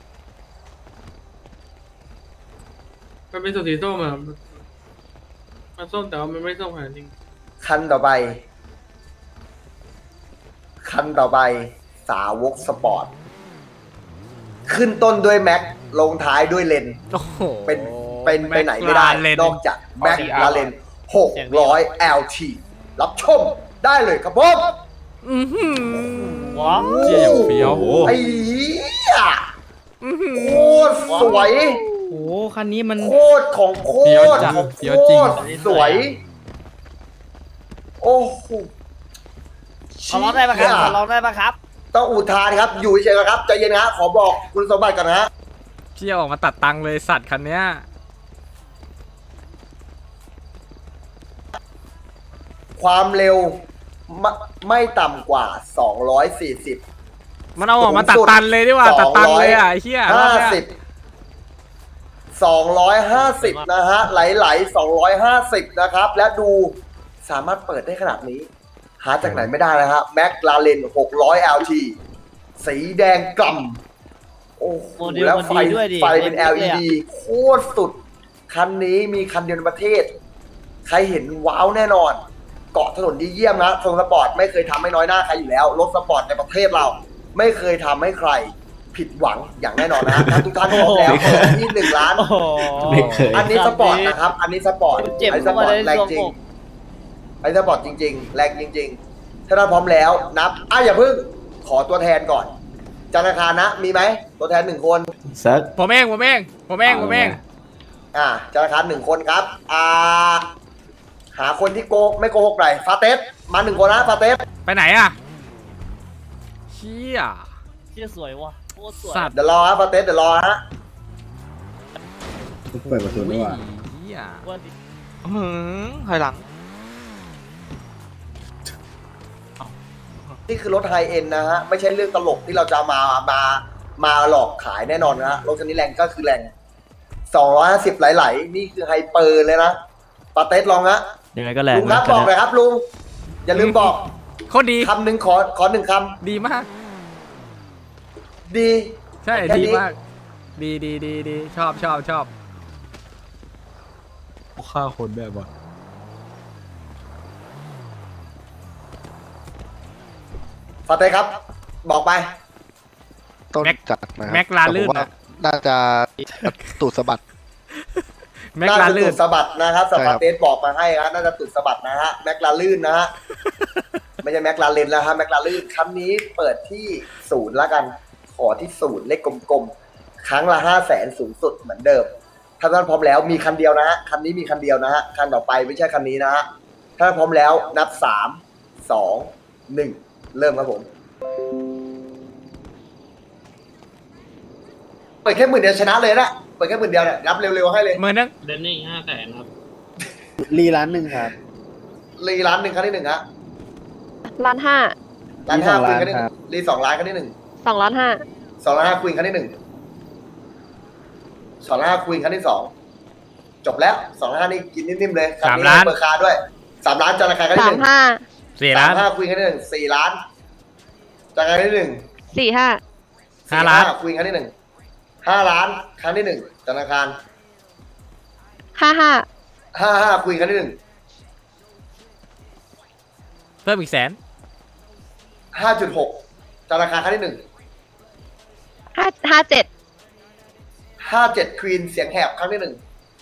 มันเป็นสูตรสีส้มอะมันส้มแต่ว่ามันไม่ส้มขนาดจริงคันต่อไปคันต่อไปสาวกสปอร์ตขึ้นต้นด้วยแม็กลงท้ายด้วยเลนโอ้โหเป็นเป็นไปไหนไม่ได้นอกจากแม็กลาเลนหกร้อย แอล ที รับชมได้เลยครับผมอื้อหือว้าวเจี๊ยบเฟี้ยวไอ้เหี้ยโคตรสวยโอ้คันนี้มันโคตรของโคเฟี้ยวตรจัดของเฟี้ยวโคจริงตรสวย โอ้โหขอร้องได้ปะครับขอร้องได้ปะครับต้องอุทานครับ อยู่เฉยๆครับใจเย็นนะขอบอกคุณสมบัติก่อนนะเชี่ยออกมาตัดตังค์เลยสัตว์คันเนี้ยความเร็วไม่ไม่ต่ำกว่าสองร้อยสี่สิบมันเอาออกมาตัดตันเลยดีกว่าตัดตังค์เลยอ่ะไอ้เหี้ยห้าสิบสองร้อยห้าสิบนะฮะไหลๆสองร้อยห้าสิบนะครับ และดูสามารถเปิดได้ขนาดนี้ หาจากไหนไม่ได้นะฮะแม็กลาเลนหกร้อย แอล ที สีแดงกล่ำโอ้โหโมเดลแล้วมันไฟดีด้วยดิไฟเป็นเล็แอกลๆเลอียอะดี โคตรสุด คันนี้มีคันเดียวในประเทศ ใครเห็นว้าวแน่นอน เกาะถนนดีเยี่ยมนะทรงสปอร์ตไม่เคยทำให้น้อยหน้าใครอยู่แล้วรถสปอร์ตในประเทศเรา ไม่เคยทำให้ใครผิดหวังอย่างแน่นอนนะฮะทุกท่านพร้อมแล้วเปิดที่หนึ่งล้านโอ้โหไม่เคยอันนี้สปอร์ตนะครับ อันนี้สปอร์ตเจ็บไอ้สเข้าปอมาร์ตในแรงทรวงจริงอกไอ้สปอร์ตจริง ๆ แรงจริง ๆ ถ้าเราพร้อมแล้วนับอ่ะอย่าเพิ่งขอตัวแทนก่อนจันทคารนะมีไหมตัวแทนหนึ่งคนซักผมเองผมเองผมเองผมเองอ่าจันทคารหนึ่งคนครับอ่าหาคนที่โกไม่โกหกหน่อยฟาเตสมาหนึ่งคนนะฟาเตสไปไหนอ่ะเชี่ยเชี่ยสวยว่ะโคตรสวยสัตว์เดี๋ยวรอฮะฟาเตสเดี๋ยวรอฮะเปิดประตูด้วยเหี้ยหืมถอยหลังนี่คือรถไฮเอ็นนะฮะไม่ใช่เรื่องตลกที่เราจะมามามาหลอกขายแน่นอนนะฮะรถคันนี้แรงก็คือแรงสองร้อยห้าสิบไหลๆนี่คือไฮเปอร์เลยนะฟาเตสลองฮะยังไงก็แรงลุงครับบอกเลยครับลุงอย่าลืมบอกโคตรดีคำหนึ่งขอขอหนึ่งคดีมากำดีใช่แค่นี้ดีมาก ดีดีดีดีชอบชอบชอบฆ่าคนแบบว่าฟาเต้ครับ บอกไปต้นจัดนะครับแม็กลาลื่นแต่ผมอะว่าน่าจะตูดสะบัดแม็กลาลื่นตุดสะบัดนะครับสใช่ครัปาบเตสบอกมาให้ครับน่าจะตุดสะบัดนะฮะแม็กลาลื่นนะฮะ ไม่ใช่แม็กลาเลนแล้วฮะแม็กลาลื่นครั้งนี้เปิดที่ศูนย์ละกัน ขอที่ศูนย์เลขกลมๆ ครั้งละห้าแสนสูงสุดเหมือนเดิม ถ้าท่านพร้อมแล้วมีคันเดียวนะฮะคันนี้มีคันเดียวนะฮะคันต่อไปไม่ใช่คันนี้นะฮะถ้าท่านพร้อมแล้วนับสามสองหนึ่งเริ่มครับผมเปิดแค่หมื่นเดียวชนะเลยนะเปิดแค่หมื่นเดียวเนี่ยรับเร็วๆให้เลยเหมือนนึงเดนนี่ห้าแสนครับรีร้านหนึ่งครับรีล้านหนึ่งครั้งที่หนึ่งฮะล้านห้าล้านห้ารีสองคุยครั้งที่หล้านครันึ่งบรีสองล้านครั้งที่หนึ่งสองล้านห้าสองล้านห้าคุยครั้งที่หนึ่งสองล้านห้าคุยครั้งที่สองจบแล้วสองล้านห้านี่กินนิ่มๆเลยครั้งนี้เปิดคาด้วยสามล้านจันทร์คารครั้งที่สาหมนึ่งห้าสี่สาล้าม นห้าคุยครั้งที่หนึ่งสี่ล้านจันทร์คารครั้งที่หนึ่งสี่ห้าห้าล้านคุยครั้งที่หนึ่งห้าล้านครั้งที่หนึ่งจันทร์คารห้าห้าห้าห้าคุยครั้งที่หนึ่งเพิ่มอีกแสนห้าจุดหกจันทร์คารครั้งที่หนึ่งห้าห้าเจ็ดห้าเจ็ดควีนเสียงแหบครั้งที่หนึ่ง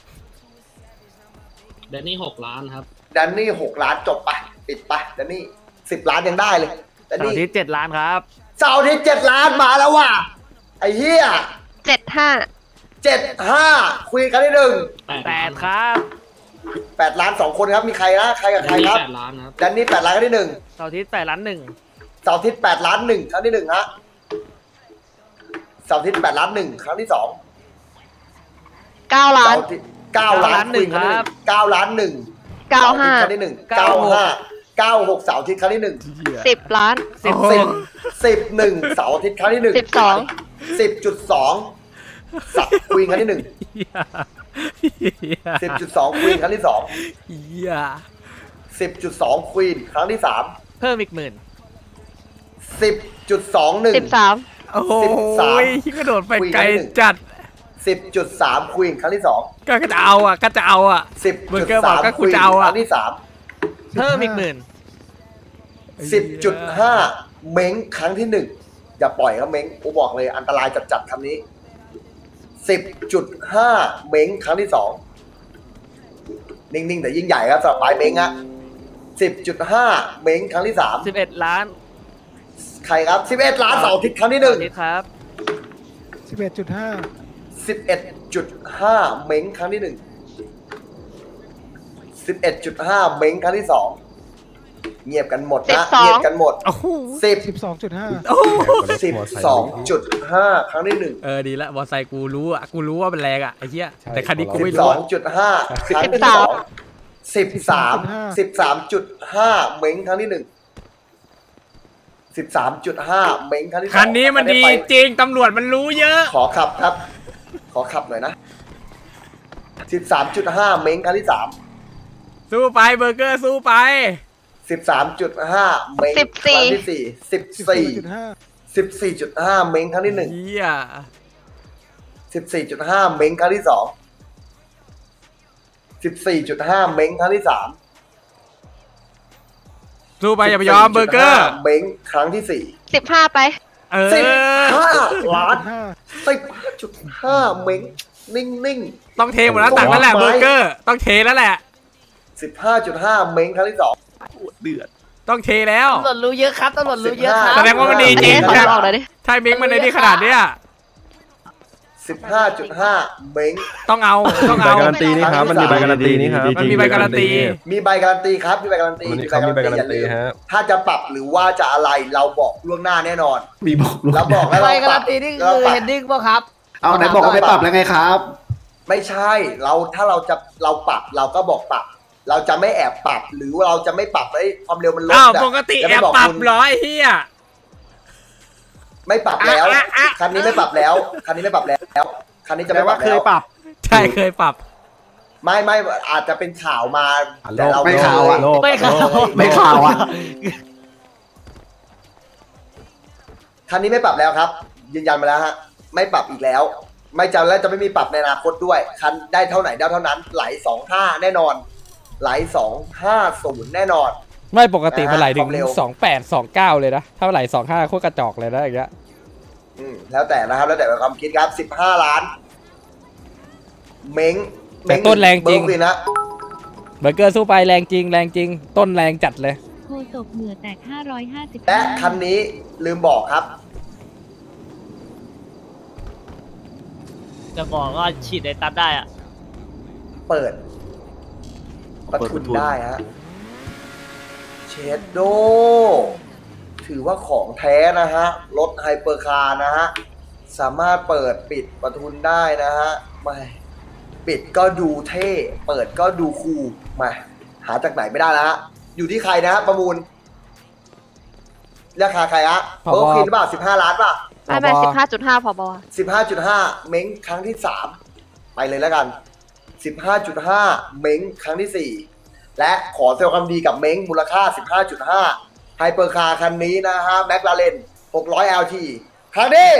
เดนนี่หกล้านครับแดนนี่หกล้านจบไปปิดไปแดนนี่สิบล้านยังได้เลยแดนเสาร์นี่อาที่เจ็ดล้านครับเสาร์ที่เจ็ดล้านมาแล้วว่ะไอ้เหี้ยเจ็ดห้าเจ็ดห้าคุยกันที่หนึ่งแปดครับแปดล้านสองคนครับมีใครนะใครกับเดใครนนี่ครับแปดล้านครับแดนนี่แปดล้านครั้งที่หนึ่งเสาร์อาที่แปดล้านหนึ่งเสาร์อาทิตย์แปดล้านหนึ่งครั้งที่หนึ่งฮะเสาร์อาทิตย์แปดล้านหนึ่งครั้งที่สองเก้าล้านเสาร์อาทิตย์เก้าล้านคุยครั้งที่หนึ่งเก้าล้านหนึ่งเก้าห้าครั้งที่หนึ่งเก้าห้าเก้าหกเสาร์อาทิตย์ครั้งที่หนึ่งสิบล้านสิบสิบสิบหนึ่งเสาร์อาทิตย์ครั้งที่หนึ่งสิบสองสิบจุดสองสับควีนครั้งที่หนึ่งสิบจุดสองควีนครั้งที่สองสิบจุดสองควีนครั้งที่สามเพิ่มอีกหมื่นสิบจุดสองหนึ่งสิบสามโอ้โหที่กระโดดไปไกลจัดสิบจุดสามควีนครั้งที่สองก็จะเอาอ่ะก็จะเอาอ่ะสิบจุดสามควีนครั้งที่สามเพิ่มอีกหมื่นสิบจุดห้าเม้งครั้งที่หนึ่งอย่าปล่อยครับเม้งกูบอกเลยอันตรายจัดๆคำนี้สิบจุดห้าเม้งครั้งที่สองนิ่งๆแต่ยิ่งใหญ่ครับสำหรับปลายเม้งอะสิบจุดห้าเม้งครั้งที่สามสิบเอ็ดล้านใครครับสิบเอ็ดล้านเสาร์อาทิตย์ครั้งที่หนึ่งครับสิบเอ็ดจุดห้าสิบเอ็ดจุดห้าเม้งครั้งที่หนึ่งสิบเอ็ดจุดห้าเม้งครั้งที่สองเงียบกันหมดนะเงียบกันหมดสิบสิบสองจุดห้าสิบสองจุดห้าครั้งที่หนึ่งเออดีละมอไซค์กูรู้อ่ะกูรู้ว่ามันแรงอ่ะไอ้เหี้ยแต่คันนี้กูไม่รู้สองจุดห้าครั้งที่สองสิบสามสิบสามจุดห้าเม้งครั้งที่หนึ่งสิบสามจุดห้าเม้งครั้งที่สองคันนี้มันดีจริงตำรวจมันรู้เยอะขอขับครับขอขับหน่อยนะสิบสามจุดห้าเม้งครั้งที่สามสู้ไปเบอร์เกอร์สู้ไปสิบสามจุดห้าเม้งครั้งที่สี่สิบสี่สิบสี่จุดห้าเม้งครั้งที่หนึ่งสิบสี่จุดห้าเม้งครั้งที่สองสิบสี่จุดห้าเม้งครั้งที่สามสู้ไปอย่าไปยอมเบอร์เกอร์เม้งครั้งที่สี่สิบห้าไปสิบห้าล้านสิบห้าจุดห้าเม้งนิ่งนิ่งต้องเทหมดแล้วตักแล้วแหละเบอร์เกอร์ต้องเทแล้วแหละสิบห้าจุดห้าเม้งครั้งที่สองเดือดต้องเทแล้วตำรวจรู้เยอะครับตำรวจรู้เยอะครับแสดงว่ามันดีจริงครับใช่เม้งมันในที่ขนาดเนี้ยสิบห้าจุดห้าเม้งต้องเอาต้องเอาใบการันตีนี่ครับมันมีใบการันตีนี่ครับมันมีใบการันตีมีใบการันตีครับมีใบการันตีมีใบการันตีฮะถ้าจะปรับหรือว่าจะอะไรเราบอกล่วงหน้าแน่นอนมีบอกเราบอกแล้วใบการันตีนี่คือเฮดดิ้งป่ะครับเอาไหนบอกว่าไม่ปรับแล้วไงครับไม่ใช่เราถ้าเราจะเราปรับเราก็บอกปรับเราจะไม่แอบปรับหรือเราจะไม่ปรับให้ความเร็วมันลดอ้าวปกติแอบปรับร้อยเฮียไม่ปรับแล้วคันนี้ไม่ปรับแล้วคันนี้ไม่ปรับแล้วคันนี้จะไม่ปรับเคยปรับใช่เคยปรับไม่ไม่อาจจะเป็นข่าวมาแต่เราไม่ข่าวอ่ะไม่ข่าวไม่ข่าวอ่ะคันนี้ไม่ปรับแล้วครับยืนยันมาแล้วฮะไม่ปรับอีกแล้วไม่จำแล้วจะไม่มีปรับในอนาคตด้วยคันได้เท่าไหนได้เท่านั้นไหลสองห้าแน่นอนไหลสองห้าศูนย์แน่นอนไม่ปกติมันไหลถึงสองแปดสองเก้าเลยนะถ้าไหลสองห้าโคตรกระจอกเลยนะอย่างเงี้ยอืมแล้วแต่นะครับแล้วแต่ความคิดครับสิบห้าล้านเม้งแต่ต้นแรงจริงเลยนะเบอร์เกอร์สู้ไปแรงจริงแรงจริงต้นแรงจัดเลยโคตกเหงื่อแตกห้าร้อยห้าสิบและคันนี้ลืมบอกครับจะบอกว่าฉีดไอ้ตัดได้อะเปิดประทุนได้ฮะเชดโดถือว่าของแท้นะฮะรถไฮเปอร์คาร์นะฮะสามารถเปิดปิดประทุนได้นะฮะไม่ปิดก็ดูเท่เปิดก็ดูคูลมาหาจากไหนไม่ได้แล้วฮะอยู่ที่ใครนะฮะประมูลราคาใครฮะโอ้คิดว่าสิบห้าล้านป่ะไม่ไม่สิบห้าจุดห้าพอบอสิบห้าจุดห้าเม้งครั้งที่สามไปเลยแล้วกันสิบห้าจุดห้าเม้งครั้งที่สี่และขอแสดงความดีกับเม้งมูลค่า สิบห้าจุดห้า ไฮเปอร์คาร์คันนี้นะฮะแม็กลาเรนหกร้อย แอล ที ครั้งนี้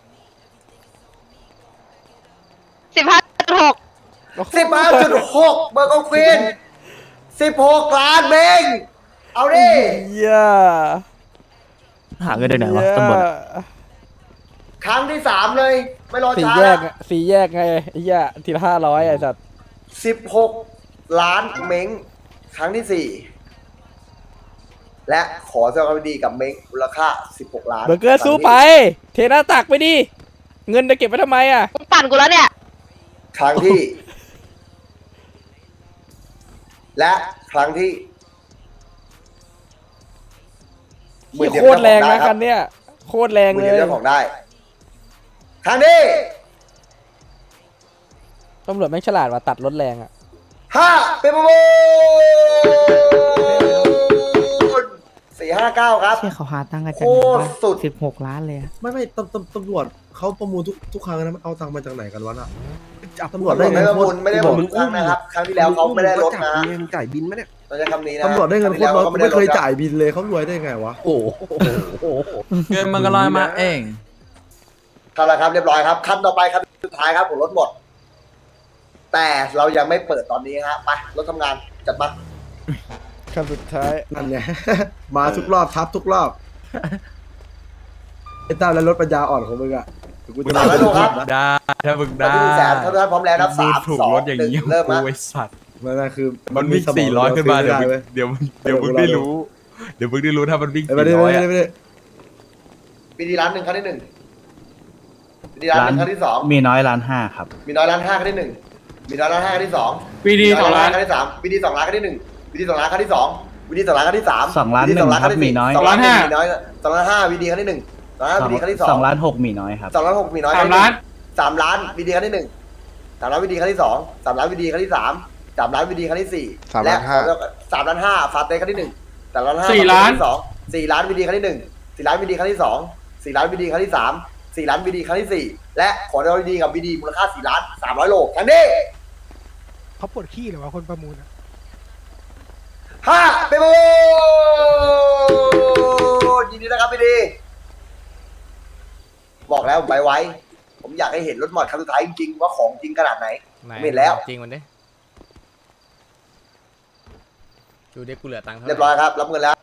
สิบห้าจุดหกสิบห้าจุดหก เบอร์กควีนสิบหกล้านเม้งเอาดิย่าหาเงินได้ไหนวะตำรวจครั้งที่สามเลยไม่รอช้าสี่แยกสี่แยกไงไอ้เหี้ยทีละห้าร้อยไอ้สัตว์สิบหกล้านเม้งครั้งที่สี่และขอแสดงความดีกับเม้งมูลค่าสิบหกล้านเบอร์เกอร์สู้ไปเทหน้าตักไปดิเงินจะเก็บไว้ทำไมอ่ะปั่นกูแล้วเนี่ยครั้งที่และครั้งที่โคตรแรงนะคันเนี้ยโคตรแรงเลยเรื่องของได้ครั้งนี้ตำรวจไม่ฉลาดว่าตัดรถแรงอ่ะห้าเป็นประมูลสี่ห้าเก้าครับเชี่ยเขาหาตังค์กันโคตรสุดสิบหกล้านเลยอะไม่ไม่ตำตำตำรวจเขาประมูลทุกทุกครั้งนะมันเอาตังค์มาจากไหนกันวะน่ะตำรวจได้เงินคุณไม่ได้บอกทุกครั้งนะครับครั้งที่แล้วเขาไม่ได้ลดนะมึงจ่ายบินไหมเนี่ยเราจะคำนี้นะตำรวจได้เงินโคตรน้อยไม่เคยจ่ายบินเลยเขารวยได้ไงวะโอ้โหเงินมันก็ลอยมาเองครับแล้วครับเรียบร้อยครับขั้นต่อไปครับสุดท้ายครับผมลดหมด แต่เรายังไม่เปิดตอนนี้ฮะไปรถทำงานจัดมาขั้นสุดท้ายนั่นไง มาทุกรอบทับทุกรอบไอ้ตาแล้วรถปัญญาอ่อนของมึงอ่ะกูจะสามร้อยโลครับได้ถ้ามึงตอนได้ที่หนึ่งแสนท่านท่านพร้อมแล้วนับสามถูกสองรถอย่างหนึ่งนี้เริ่มกูฮะไอ้สัตว์มันก็คือมันวิ่งสี่ร้อยขึ้นมาเดี๋ยวมึงเดี๋ยวมึงเดี๋ยวมึงได้รู้ เดี๋ยวมึงได้รู้ถ้ามันวิ่งไอ้ไม่สี่ได้ร้อยไม่อะได้ไม่ได้ปีดีร้านหนึ่งครั้งที่หนึ่งปีดีร้านหนึ่งครั้งที่สองมีน้อยล้านห้าครับมีน้อยร้านห้าครั้งที่หนึ่งมีน้อยร้านห้าครั้งที่สองปีดีสองล้านครั้งที่สามปีดีสองล้านครั้งที่หนึ่งปีดีสองล้านครั้งที่สองปีดีสองล้านครั้งที่สามสองล้านปีดีสองล้านครั้งหนึ่งครับที่สี่มีน้อยสองล้านห้ามีน้อยสองล้านห้าปีดีครั้งที่หนึ่งสองล้านปีดีครั้งที่สองสองล้านหกมีน้อยครับสองล้านหกมีน้อยสามล้านสามล้านปีดีครั้งที่หนึ่งสามล้านปีดีครั้งที่สองสามล้านปีดีครั้งที่สามสามล้านปีดีครั้งที่สี่และสามล้านห้าฟาเต้ครั้งที่หนึ่งสามล้านห้าสี่ล้านสองสี่ล้านปีดีครั้งที่หนึ่งสี่ล้านปีดีครั้งที่สองสี่ล้านปีดีครั้งที่สามสี่ล้านปีดีครั้งที่สี่และขอเราดีกับบีดีมูลค่าสี่ล้านสามร้อยโลแค่นี้เขาปวดขี้หรือว่าคนประมูลห้าไปบูยินดีนะครับพี่ดีบอกแล้วผมไปไว้ ผมอยากให้เห็นรถหมอดครั้งสุดท้ายจริงๆว่าของจริงขนาดไหนไม่เห็นแล้วจริงมันดิดูเด็กกูเหลือตังค์เท่าไหเรียบร้อยครับรับเงินแล้ว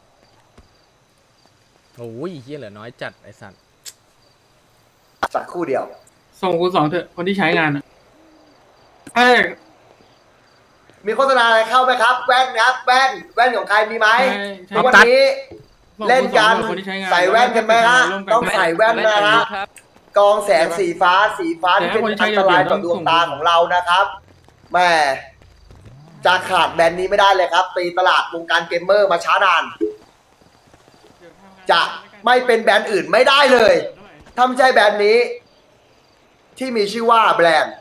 โอ้ยเฮียเหลือน้อยจัดไอ้สัตว์สักครู่เดียวส่งคูณสองเถอะคนที่ใช้งานอ่ะเอ้ยมีโฆษณาอะไรเข้าไหมครับ แว่นครับแว่นแว่นของใครมีไหมใช่ใช่ทุกวันนี้เล่นกันคนที่ใช้งานใส่แว่นกันไหมฮะร่วมกันต้องใส่แว่นนะฮะกองแสงสีฟ้าสีฟ้าที่เป็นอันตรายต่อดวงตาของเรานะครับแม่จะขาดแบรนด์นี้ไม่ได้เลยครับตีตลาดวงการเกมเมอร์มาช้านาน จะไม่เป็นแบรนด์อื่นไม่ได้เลยถ้าไม่ใช่แบรนด์นี้ ที่มีชื่อว่าแบรนด์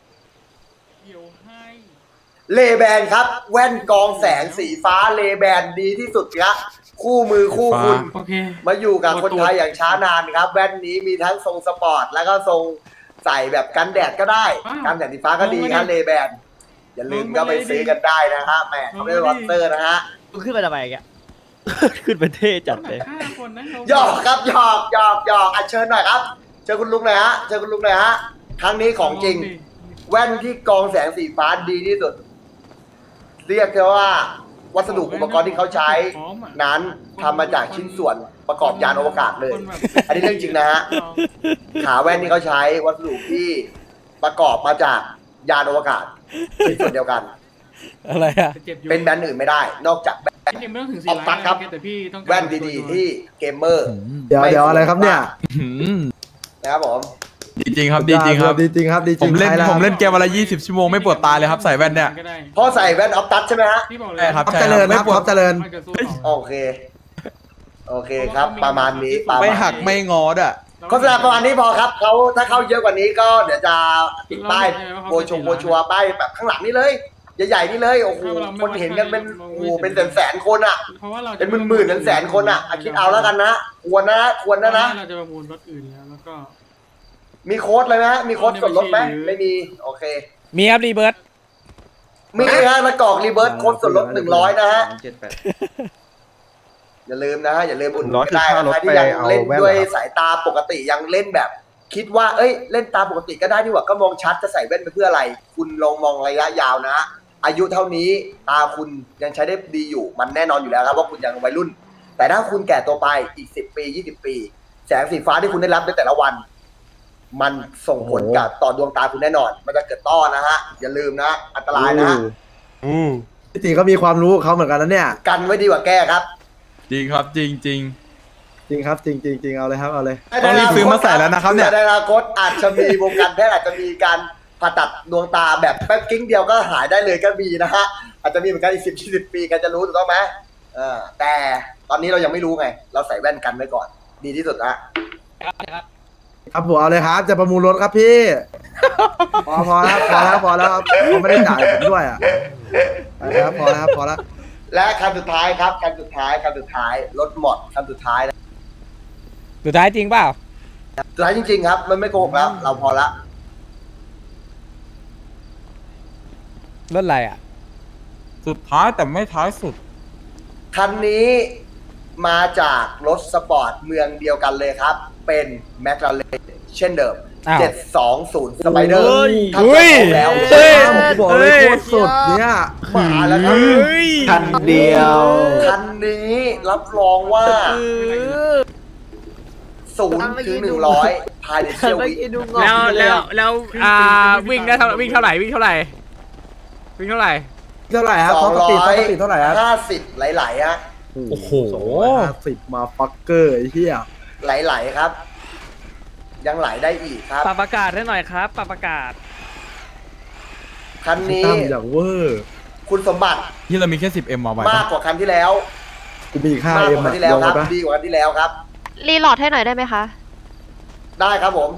เลแบนครับแว่นกองแสงสีฟ้าเลแบนดีที่สุดครับคู่มือคู่คุณโอเคมาอยู่กับคนไทยอย่างช้านานครับ แว่นนี้มีทั้งทรงสปอร์ตแล้วก็ทรงใส่แบบกันแดดก็ได้ว้าวกันแดดสีฟ้าก็ดีครับเลแบนอย่าลืมก็ไปซื้อกันได้นะฮะแหมเขาไม่ได้วอเตอร์นะฮะขึ้นไปทำไมแก ขึ้นไปเท่จัดเลยห้าคนนะเราหยอกครับหยอกหยอกหยอกอัญเชิญหน่อยครับเชิญคุณลุงหน่อยฮะเชิญคุณลุงหน่อยฮะครั้งนี้ของจริง แว่นที่กองแสงสีฟ้าดีที่สุด เรียกได้ว่าวัสดุอุปกรณ์ที่เขาใช้นั้นทำมาจากชิ้นส่วนประกอบยานอวกาศเลย อันนี้เรื่องจริงนะฮะขาแว่นที่เขาใช้วัสดุที่ประกอบมาจากยานอวกาศชิ้นส่วนเดียวกันอะไรอ่ะจ็บอยู่เป็นแบรนด์อื่นไม่ได้ นอกจากแบรนด์จริงๆไม่ต้องถึงอสี่อกล้าตันดครับแต่พี่ต้องการแว่นดีๆที่เกมเมอร์เดี๋ยวเดี๋ยวอะไรครับเนี่ยนะครับผมดีจริงครับดีจริงครับดีจริงครับดีจผริงมเล่นใช่แวผมเล่นเกมวันละยี่สิบชั่วโมงไม่ปวดตาเลยครับใส่แว่นเนี่ยก็ได้เพราะใส่แว่นออฟตัดใช่ไหมฮะพี่บอกเลยใช่ครับท็อปเจริญครับท็อปเจริญไม่กระสู้ต่อโอเค โอเคครับ ประมาณนี้ประมาณไม่นี้หักไม่งอดอ่ะโฆษณาประมาณนี้พอครับเขาถ้าเข้าเยอะกว่านี้ก็เดี๋ยวจะติดป้ายโบชงโบชัวป้ายแบบข้างหลังนี่เลยใหญ่ๆนี่เลยโอ้โหคนเห็นกันเป็นโอ้โหเป็นแสนๆคนอ่ะเพราะว่าเราจะเป็นหมื่นๆแสนๆคนอ่ะอ่ะคิดเอาแล้วกันนะควรนะควรนะนะเราจะประมูลรถอื่นแล้วแล้วก็มีโค้ดเลยไหมฮะมีโค้ดส่วนลดไหมไม่มีโอเคมีครับรีเบิร์ตมีฮะมากรอกรีเบิร์สโค้ดส่วนลดหนึ่งร้อยนะฮะอย่าลืมนะฮะอย่าลืมอุ่นก็ได้นะใครที่ยังเล่นด้วยสายตาปกติยังเล่นแบบ คิดว่าเอ้ยเล่นตาปกติก็ได้นี่หว่าก็มองชัดจะใส่แว่นไปเพื่ออะไร คุณลองมองระยะยาวนะอายุเท่านี้ตาคุณยังใช้ได้ดีอยู่มันแน่นอนอยู่แล้วครับว่าคุณยังวัยรุ่น แต่ถ้าคุณแก่ตัวไปอีกสิบปียี่สิบปี แสงสีฟ้าที่คุณได้รับในแต่ละวัน มันส่งผลกับต่อดวงตาคุณแน่นอน มันจะเกิดต้อนะฮะอย่าลืมนะอันตรายนะฮะอืมจริงเขามีความรู้เขาเหมือนกันนะเนี่ยกันไว้ดีกว่าแก้ครับจริงครับจริงจริงจริงครับจริงจริงจริงเอาเลยครับเอาเลยต้องรีบซื้อมาใส่แล้วนะครับเนี่ยในอนาคตอาจจะมีวงการแพทย์อาจจะมีการผ่าตัดดวงตาแบบแป๊บกิ้งเดียวก็หายได้เลยก็มีนะฮะอาจจะมีเหมือนกันอีกสิบยี่สิบปีกันจะรู้ถูกต้องไหมเออแต่ตอนนี้เรายังไม่รู้ไง เราใส่แว่นกันไว้ก่อน ดีที่สุดนะครับผมเอาเลยครับจะประมูลรถครับพี่ พอพอแล้วพอแล้วพอแล้วครับเขาไม่ได้จ่ายผมด้วยอ่ะไปแล้วพอแล้วครับพอแล้วและคันสุดท้ายครับคันสุดท้ายคันสุดท้ายรถหมดคันสุดท้ายนะสุดท้ายจริงเปล่าสุดท้ายจริงๆครับมันไม่โกหกแล้ว เราพอละรถอะไรอ่ะสุดท้ายแต่ไม่ท้ายสุดคันนี้มาจากรถสปอร์ตเมืองเดียวกันเลยครับ เป็นแมคลาเรนเช่นเดิมอ้าวเจ็ดสองศูนย์สไปเดอร์ทำเฮ้ยแล้วเฮ้ยผมบอกเลยโคตรสุดเนี่ยมาแล้วครับคันเดียวคันนี้รับรองว่าศูนย์ถึงหนึ่งร้อยภายในเชี่ยววิแล้วแล้วแล้วอ่าวิ่งได้เท่าวิ่งเท่าไหร่วิ่งเท่าไหร่วิ่งเท่าไหร่เท่าไหร่ครับสอท็อง ปสร้ปีดท็ออย ปสปีดเท่าไหร่ครับห้าสิบไหลๆฮะโอ้โหสองร้อยห้าสิบมาฟักเกอร์ไอ้เหี้ยไหลๆครับ ยังไหลได้อีกครับปรับอากาศให้หน่อยครับปรับอากาศคันนี้ตั้มอย่างเวอร์คุณสมบัติที่เรามีแค่ สิบเอ็ม มาไว้มากกว่าคันที่แล้วกูมีค่ามากเอ็กมว่าคัอะนที่แล้วลงครับไปปะดีกว่าคันที่แล้วครับรีโหลดให้หน่อยได้ไหมคะได้ครับผม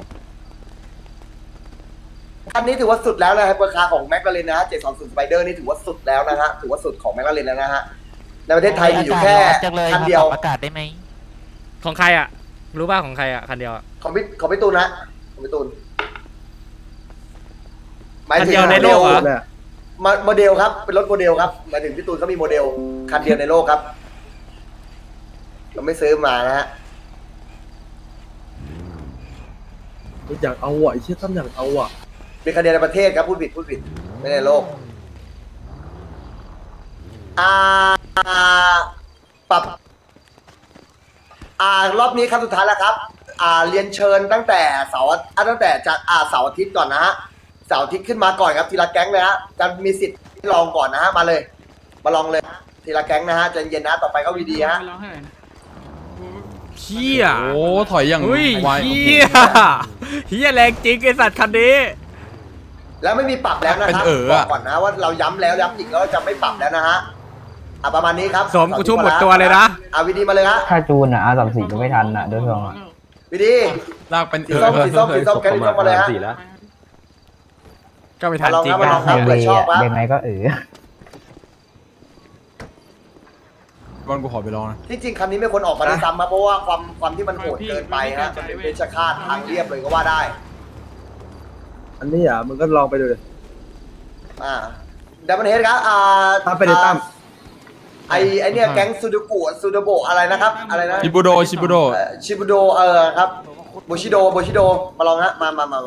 คันนี้ถือว่าสุดแล้วนะครับราคาของแมคลาเรนนะฮะเจ็ดสองศูนย์สไปเดอร์นี่ถือว่าสุดแล้วนะฮะถือว่าสุดของแมคลาเรนแล้วนะฮะในประเทศไทยมีอยู่แค่คันเดียวอากาศได้ไหมของใครอ่ะ รู้ป่ะของใครอ่ะคันเดียวอะของพี่ของพี่ตูนนะของพี่ตูนหมายคันถึงเดียวในโลกเหรอเนี่ยมาโมเดลครับเป็นรถโมเดลครับหมายถึงพี่ตูนเขามีโมเดลคันเดียวในโลกครับเราไม่ซื้อมานะฮะอยากเอาอ่ะไอ้เชี่ยตั้มอยากเอาอ่ะเป็นคันเดียวในประเทศครับพูดผิดพูดผิดไม่ในโลกอ่าปรับอ่ารอบนี้ครั้งสุดท้ายแล้วครับ อ่าเรียนเชิญตั้งแต่เสาร์อ่าตั้งแต่จากอ่าเสาร์อาทิตย์ก่อนนะฮะเสาร์อาทิตย์ขึ้นมาก่อนครับทีละแก๊งเลยฮะจะมีสิทธิ์ลองก่อนนะฮะมาเลย มาลองเลยทีละแก๊งนะฮะใจเย็นนะต่อไปก็วีดีฮะเชี่ยโอ้ถอยอย่างเฮ้ยไวเชี่ยเฮียแรงจริงไอสัตว์คันนี้แล้วไม่มีปรับแล้วนะครับบอกก่อนนะว่าเราย้ำแล้วย้ำอีกแล้วจะไม่ปรับแล้วนะฮะอ่ะประมาณนี้ครับสมกูชุ่มหมดตัวเลยนะอ่ะวีดีมาเลยฮะถ้าจูนอ่ะอาสามสี่ก็ไม่ทันอ่ะโดยทรงอ่ะวีดีลากเป็นสีส้มสีส้มสีส้มแกงสีส้มมาเลยฮะก็ไม่ทันจริงมาลองครับไฮเวย์ชอบอ่ะปะยังไงก็เออบอลกูขอไปลองนะที่จริงคันนี้ไม่ควรออกมาด้วยซ้ำนะเพราะว่าความความที่มันโหดเกินไปฮะมันเป็นเพชฌฆาตทางเรียบเลยก็ว่าได้อันนี้อ่ะมึงก็ลองไปดูเลยอ่าดับเบิลเฮดครับอ่าตามไปเลยตามไอไอเนี่ยแก๊งซูดูกุซูดูโบอะไรนะครับอะไรนะชิบูโดชิบูโดเอ่อชิบุโดเออครับโบชิโดโบชิโดมาลองฮะมามามามา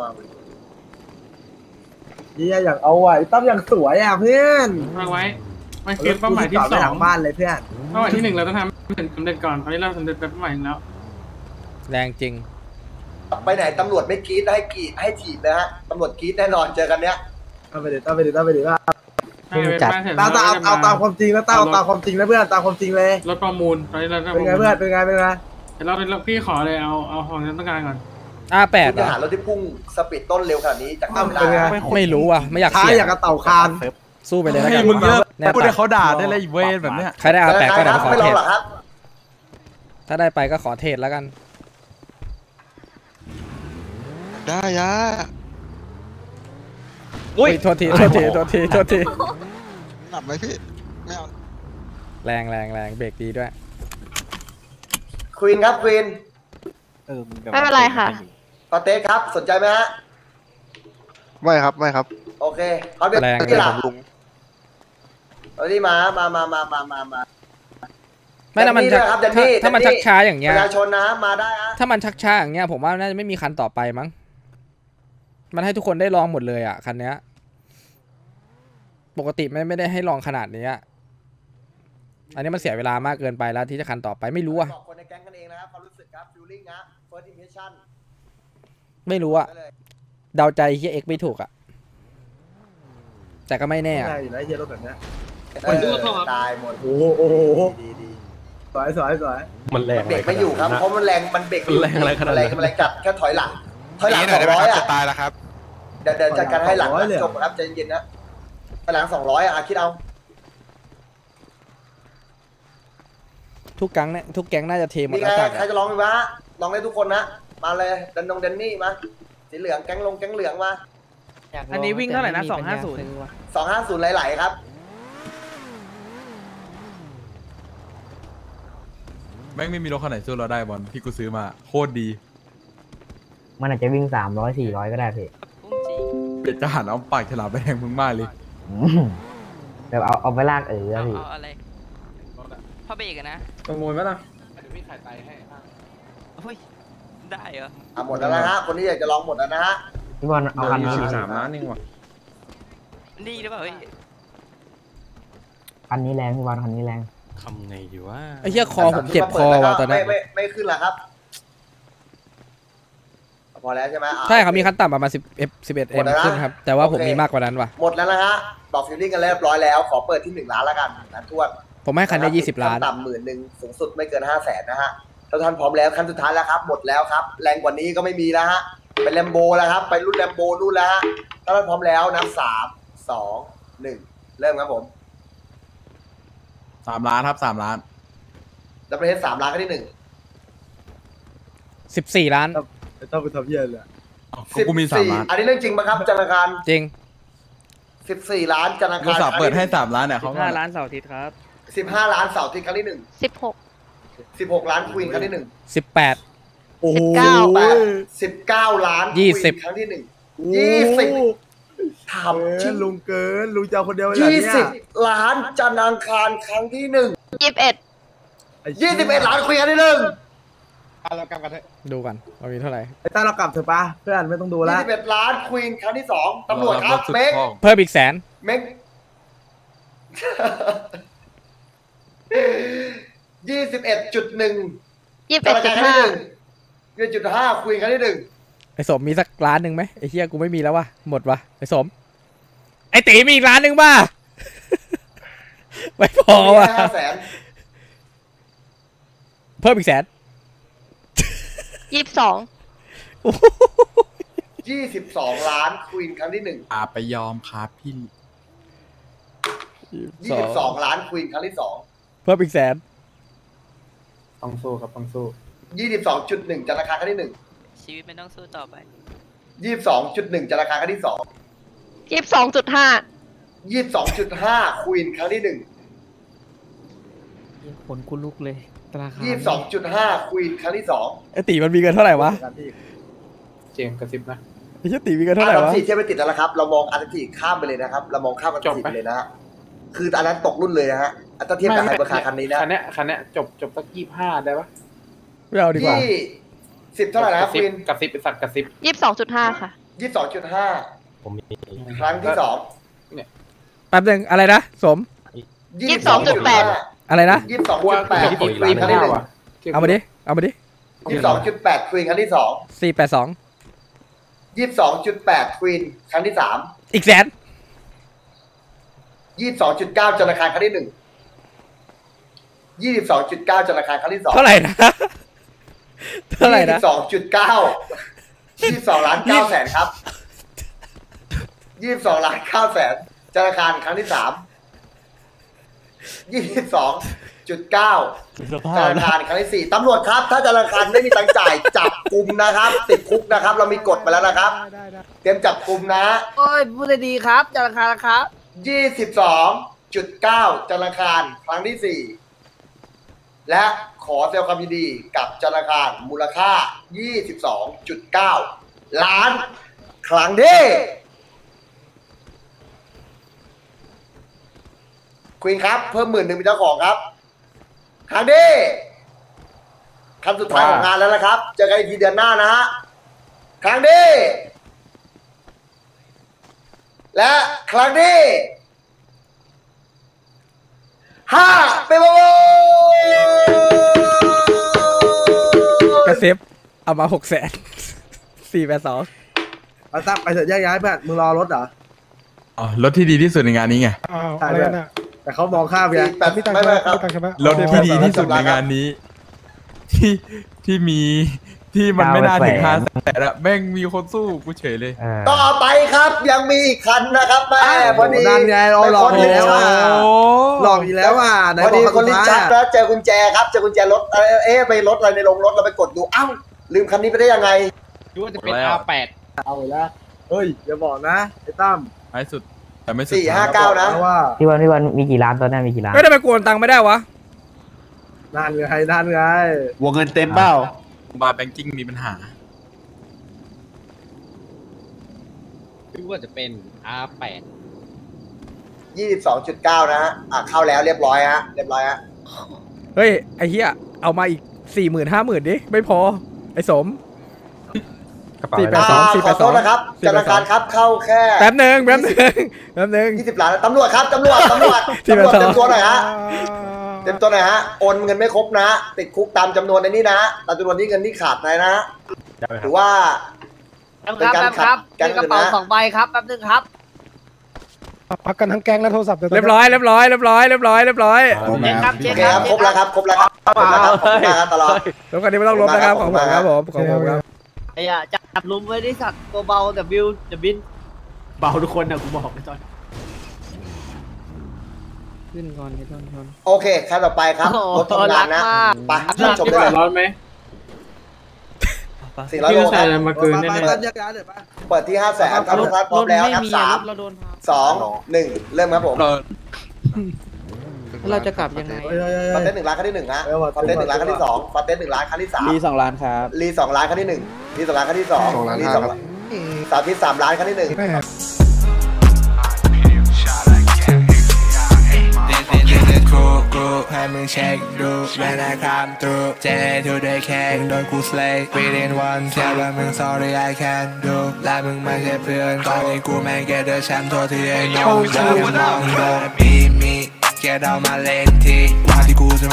เหี้ยอยากเอาอ่ะไอ้ตั้มอย่างสวยอ่ะเพื่อนวางไว้ มันคือเป้าหมายที่กูสจะอหลังงบ้านเลยเพื่อนเป้าหมายที่หนึ่งเราต้องทำให้สำเร็จก่อน ตอนนี้เราสำเร็จไปเป้าหมายหนึ่งแล้วแรงจริงไปไหนตำรวจไม่กรี๊ดให้กรี๊ดให้ถีบนะฮะตำรวจกรี๊ดแน่นอนเจอกันเนี้ยตั้มไปดิตั้มไปดิตั้มไปดิว่าใช่เป็นบ้านเสร็จตามแล้วตามก็จะเอาตามความจริงแล้วตามเอาตามความจริงนะเพื่อนตามความจริงเลยรถประมูล ตอนนี้เราจะเป็นไงเพื่อนเป็นไงเป็นไงเดี๋ยวเราเราพี่ขอเลยเอาเอาของที่ต้องการก่อนอาแปดคุณจะหารถที่พุ่งสปีดต้นเร็วขนาดนี้จากตั้มเวลาเป็นไงไม่รู้อ่ะไม่อยากท้าเสี่ยอย่างงกับเต่าคานสู้ไปเลยแล้วให้กันมึงเยอะแน่พูดตัให้ดเขาด่าได้เลยเวรแบบเนี้ยใครได้อาแปดก็เดี๋ยวขอไม่ลเทงรหรดอกครับถ้าได้ไปก็ขอเทรดแล้วกันได้ยะอุ้ยโทษทีโทษทีโทษทีโทษทีหนับไหมพี่ ไม่เอาแรงแรงแรงเบรกดีด้วยควีนครับควีนไม่เป็นไรค่ะฟาเต้ครับสนใจไหมฮะไม่ครับ ไม่ครับโอเคเขาเดี๋ยวแรงที่หลัผงมลุงเอาที่มามามามามามามาไม่ถ้ามันแดชักด้วยครับแดนถ้านี่ถ้ามันแดชักนี่ช้าอย่างเงี้ปยระชาชนนะมาได้ฮะถ้ามันชักช้าอย่างเงี้ยผมว่าน่าจะไม่มีคันต่อไปมั้ง มันให้ทุกคนได้ลองหมดเลยอ่ะคันเนี้ย ปกติไม่ไม่ได้ให้ลองขนาดนี้อะอันนี้มันเสียเวลามากเกินไปแล้วที่จะคันต่อไปไม่รู้อะบอกคนในแก๊งกันเองนะครับความรู้สึกครับฟิลลิ่งนะ first impression ไม่รู้อะเดาใจเฮียเอ็กไม่ถูกอะแต่ก็ไม่แน่อะได้อยู่นะเฮียรถแบบเนี้ยเออตายหมดโอ้โหโอ้โหดีดีสวยสวยสวยมันแรงเบรกไม่อยู่ครับเพราะมันแรงมันเบรกอยู่แรงอะไรขนาดนั้นแรงมันแรงจัดแค่ถอยหลังถอยหลังสองร้อยอ่ะจะตายแล้วครับเดี๋ยวเดี๋ยวจัดการให้หลังนะจบครับใจเย็นๆนะถอยหลังสองร้อยอ่ะคิดเอาทุกแก๊งเนี่ยทุกแก๊งน่าจะเทหมดมีแล้วใครตัดใครอะจะลองไหมวะลองได้ทุกคนนะมาเลยดันนงเดนนี่มาสีเหลืองแก๊งลงแก๊งเหลืองมาอันนี้วิ่งเท่าไหร่นะสองห้าศูนย์สองห้าศูนย์ไหลๆครับแม่งไม่มีรถคันไหนสู้เราได้บอลที่กูซื้อมาโคตรดีมันอาจจะวิ่งสามร้อยสี่ร้อยก็ได้พี่เบ็ดจะหันเอาปากฉลามไปแทงมึงมากเลยแบบเอาเอาไปลากเออพี่เอาอะไรพ่อเบรกอะนะขโมยไหมล่ะเดี๋ยวพี่ขายไตให้เฮ้ยได้เหรออ่ะหมดแล้วนะฮะคนที่อยากจะลองหมดแล้วนะฮะพี่บอลเอาคันนี้สิบสามล้านเองว่ะนี่หรือเปล่าเฮ้ยคันนี้แรงพี่บอลคันนี้แรงทำไงดีวะไอ้เหี้ยคอผมเจ็บคอว่ะตอนนั้นไม่ไม่ไม่ขึ้นละครับพอแล้วใช่ไหมอ่ะใช่ครับมีขั้นต่ำประมาณสิบเอฟสิบเอ็ดเอ็หมมดแล้วนะขึ้นครับแต่ว่าผมโอเคมีมากกว่านั้นว่ะหมดแล้วนะฮะบอกฟิลลิ่งกันเรียบร้อยแล้วขอเปิดที่หนึ่งล้านแล้วกันนะทวดผมให้คันได้ยี่สิบล้านขั้ต่ำหมื่นหนึ่งสูงสุดไม่เกินห้าแสนนะฮะถ้าท่านพร้อมแล้วขั้นสุดท้ายแล้วครับหมดแล้วครับแรงกว่านี้ก็ไม่มีแล้วฮะเป็นแลมโบแล้วครับไปรุ่นแลมโบนู่นแล้วฮะถ้าท่านพร้อมแล้วนับสามสองหนึ่งเริ่มครับผมสามล้านครับสามล้านดับเบิลเฮดสามล้านครั้งที่หนึ่งสิบสี่ล้านต้องไปทำเยี่ยเลยของกูมีสามล้านอันนี้เรื่องจริงปะครับธนาคารจริงสิบสี่ล้านธนากูคารสาเปิดให้สามล้านเนี่ยเขาห้าล้านเสาร์อาทิตย์ครับสิบห้าล้านเสาร์อาที่ครั้งที่หนึ่งสิบหกสิบหกล้านควีนครั้งที่หนึ่งสิบแปดโอ้โหเก้าแปดสิบเก้าล้านยี่สิบครั้งที่หนึ่งยี่สิบถามจริงลุงเกินลุงจะเอาคนเดียวเลยยี่เนี่สิบยล้านจันทร์อังคารครั้งที่หนึ่งยี่สิบเอ็ดยี่สิบเอ็ดล้านควีนครั้งที่หนึ่งเรากำกันเถอะดูกันว่ามีเท่าไหร่ไอ้ต้าเรากลับเถอะปะเพื่อนไม่ต้องดูแล้ยี่วสิบเอ็ดล้านควีนครั้งที่สองตำรวจครับเมกเพิ่มอีกแสนเมกยี่สิบเอ็ดจุดหนึ่งยี่สิบเอ็ดจุดห้ายี่สิบจุดห้าควีนครั้งที่หนึ่งไอ้สมมีสักล้านหนึ่งไหมไอ้เฮียกูไม่มีแล้ววะหมดวะไอ้สมไอ้ตีมีอีกล้านหนึ่งป่ะ ไม่พอว่ะห้าแสนเพิ่มอีกแสนยี่สิบสองยี่สิบสองล้านควีนครั้งที่หนึ่งอาไปยอมครับพี่ยี่สิบสองล้านควีนครั้งที่สองเพิ่มอีกแสนต้องสู้ครับต้องสู้ยี่สิบสองจุดหนึ่งจันทร์อังคารครั้งที่หนึ่งชีวิตมันต้องสู้ต่อไปยี่สิบสองจุดหนึ่งจันทร์อังคารครั้งที่สองยี่สิบสองจุดห้ายี่สิบสองจุดห้าควีนครั้งที่หนึ่งขนกูลุกเลยธนาคารยี่สิบสองจุดห้าควีนครั้งที่สองไอ้ตีมันมีเงินเท่าไหร่วะเจมส์กระซิบนะไอ้เหี้ยตีมีเงินเท่าไหร่อันวะสี่เทียบไม่ติดแล้วนะครับ เรามองอันสี่ข้ามไปเลยนะครับ เรามองข้ามอันสี่ไปเลยนะฮะคืออันนั้นตกรุ่นเลยนะฮะอันถ้าเทียบกับไฮเปอร์คาร์คันนี้นะคันเนี้ยคันเนี้ยจบจบสักยี่สิบห้าได้ปะไม่เอาดีกว่าที่สิบเท่าไหร่นะครับควีนกระซิบเป็นสัตว์กระซิบยี่สิบสองจุดห้าค่ะยี่สิบสองจุดห้าผมมีครั้งที่สองแป๊บนึงอะไรนะสมยี่สิบสองจุดแปดอะไรนะยี่สิบสองจุดแปดควีนครั้งที่หนึ่งเอามาดิเอามาดิยี่สิบสองจุดแปดควีนครั้งที่สองสี่แปดสองยี่สิบสองจุดแปดควีนครั้งที่สามอีกแสนยี่สิบสองจุดเก้าจันทร์อังคารครั้งที่หนึ่งยี่สิบสองจุดเก้าจันทร์อังคารครั้งที่สองเท่าไหร่นะเท่าไหร่ยี่นะสิบสองจุดเก้ายี่สิบสองล้านเก้าแสนครับยี่สิบสองล้านเก้าแสนจันทร์อังคารครั้งที่สามยี่สิบสองจุดเก้าจันทร์อังคารครั้งที่สี่ตำรวจครับ ถ้าจันทร์อังคารไม่มีตังค์จ่ายจับกลุ่มนะครับติดคุกนะครับ เรามีกฎมาแล้วนะครับ เตรียมจับกลุ่มนะโอ้ยพูดดีครับธนาคารครับยี่สิบสองจุดเก้าจันทร์อังคารครั้งที่สี่และขอแสดงความยินดีกับจันทร์อังคารมูลค่า ยี่สิบสองจุดเก้า ล้าน ครั้งที่ควีนครับ เพิ่มหมื่นหนึ่งเป็นเจ้าของครับ ครั้งที่คำสุดท้ายของงานแล้วนะครับ เจอกันอีกทีเดือนหน้านะฮะครั้งที่และครั้งที่ห้าไปโบกระซิบเอามาหกแสนสี่แปดสองเอาตั้งไปเถอะแยกย้ายเพื่อนมึงรอรถเหรออ๋อรถที่ดีที่สุดในงานนี้ไงใช่เพื่อนแต่เขามองข้ามไงแปดไม่ไม่ไม่ครับรถที่ดีที่สุดในงานนี้ ที่ที่มีที่มันไม่น่าถึงห้าแสนอะแม่งมีคนสู้กูเฉยเลยต่อไปครับยังมีอีกคันนะครับแม่พอดีนั่นไงเราหลอกอีกแล้วอ่ะหลอกอีกแล้วอ่ะไหนพอบอดีกคนลิ้นชักแล้วเจอกุญแจครับเจอกุญแจรถเอ๊ะเอ๊ะไปรถอะไรในโรงรถเราไปกดดูอ้าวลืมคันนี้ไปได้ยังไงดูว่าจะเป็น อาร์ แปดเอาแล้วเฮ้ยอย่าบอกนะไอ้ตั้มท้ายสุดแต่ไม่สุดสี่ห้าเก้านะว่าพี่วันพี่วันมีกี่ล้านตอนนั้นมีกี่ล้านไม่ได้ไปกวนตังค์ไม่ได้วะนนั่นไงนั่นไงวงเงินเต็มเปล่าบาร์แบงกิ้งมีปัญหาคิดว่าจะเป็น อาร์ แปดยี่สิบสองจุดเก้านะฮะอ่ะเข้าแล้วเรียบร้อยฮะเรียบร้อยฮะเฮ้ยไอ้เหี้ยเอามาอีกสี่หมื่นห้าหมื่นดิไม่พอไอ้สมสี่แปดสองสี่แปขอดโทสองษนะครับธนาคารครับเข้าแค่แป๊บหนึ่งแป๊บหนึ่งแป๊บหนึ่งยี่สิบล้านตำรวจครับตำรวจตำรวจสี่ตำแปรดวจสองเต็มตัวหน่อยฮะเต็มตัวหน่อยฮะโอนเงินไม่ครบนะติดคุกตามจำนวนในนี้นะตามจำนวนที่เงินที่ขาดไปนะถือว่าครับครับครับมีกระเป๋าสองใบครับแป๊บนึงครับพักกันทั้งแก๊งแล้วโทรศัพท์เรียบร้อยเรียบร้อยเรียบร้อยเรียบร้อยเรียบร้อยโอเคครับครบแล้วครับครบแล้วครับครบแล้วครับขอบคุณมากครับตลอดแล้วกันนี้ไม่ต้องลบนะครับของผมครับผมของผมครับไอ้อะจับลุมไว้ที่สัตว์ตัวเบาแต่บิวจะบินเบาทุกคนนะกูบอกไอ้จอยขึ้นก่อนขึ้นก่อนโอเคขั้นต่อไปครับรถทำงานนะไปรับชมได้เลยร้อนไหมสี่ร้อยพี่โลจะคใส่รับอะไรมาเกินแน่เปิดที่ห้าแสนทำรถพร้อมแล้วนับสามสองหนึ่งเริ่มครับผมเราจะกลับยังไงฟาเต้นหนึ่งล้านครั้งที่หนึ่งฮะฟาเต้นหนึ่งล้านครั้งที่สองฟาเต้นหนึ่งล้านครั้งที่สามรีสองล้านครับรีสองล้านครั้งที่หนึ่งรีสองล้านครั้งที่สองรีสองล้านสามที่สามล้านครั้งที่หนึ่งให้มึงเช็คดูเวลาคำตูเจทูได้แค่โดนกูสเลย์ within one เชื่อว่ามึง sorry I can do และมึงไม่ใช่เพื่อนตอนนี้กูแม่งแกเดอแชมป์โทษที่ไอ้น้องเดินมองโดนมีมีแกเดามาเล่นทีว่าที่กูจะ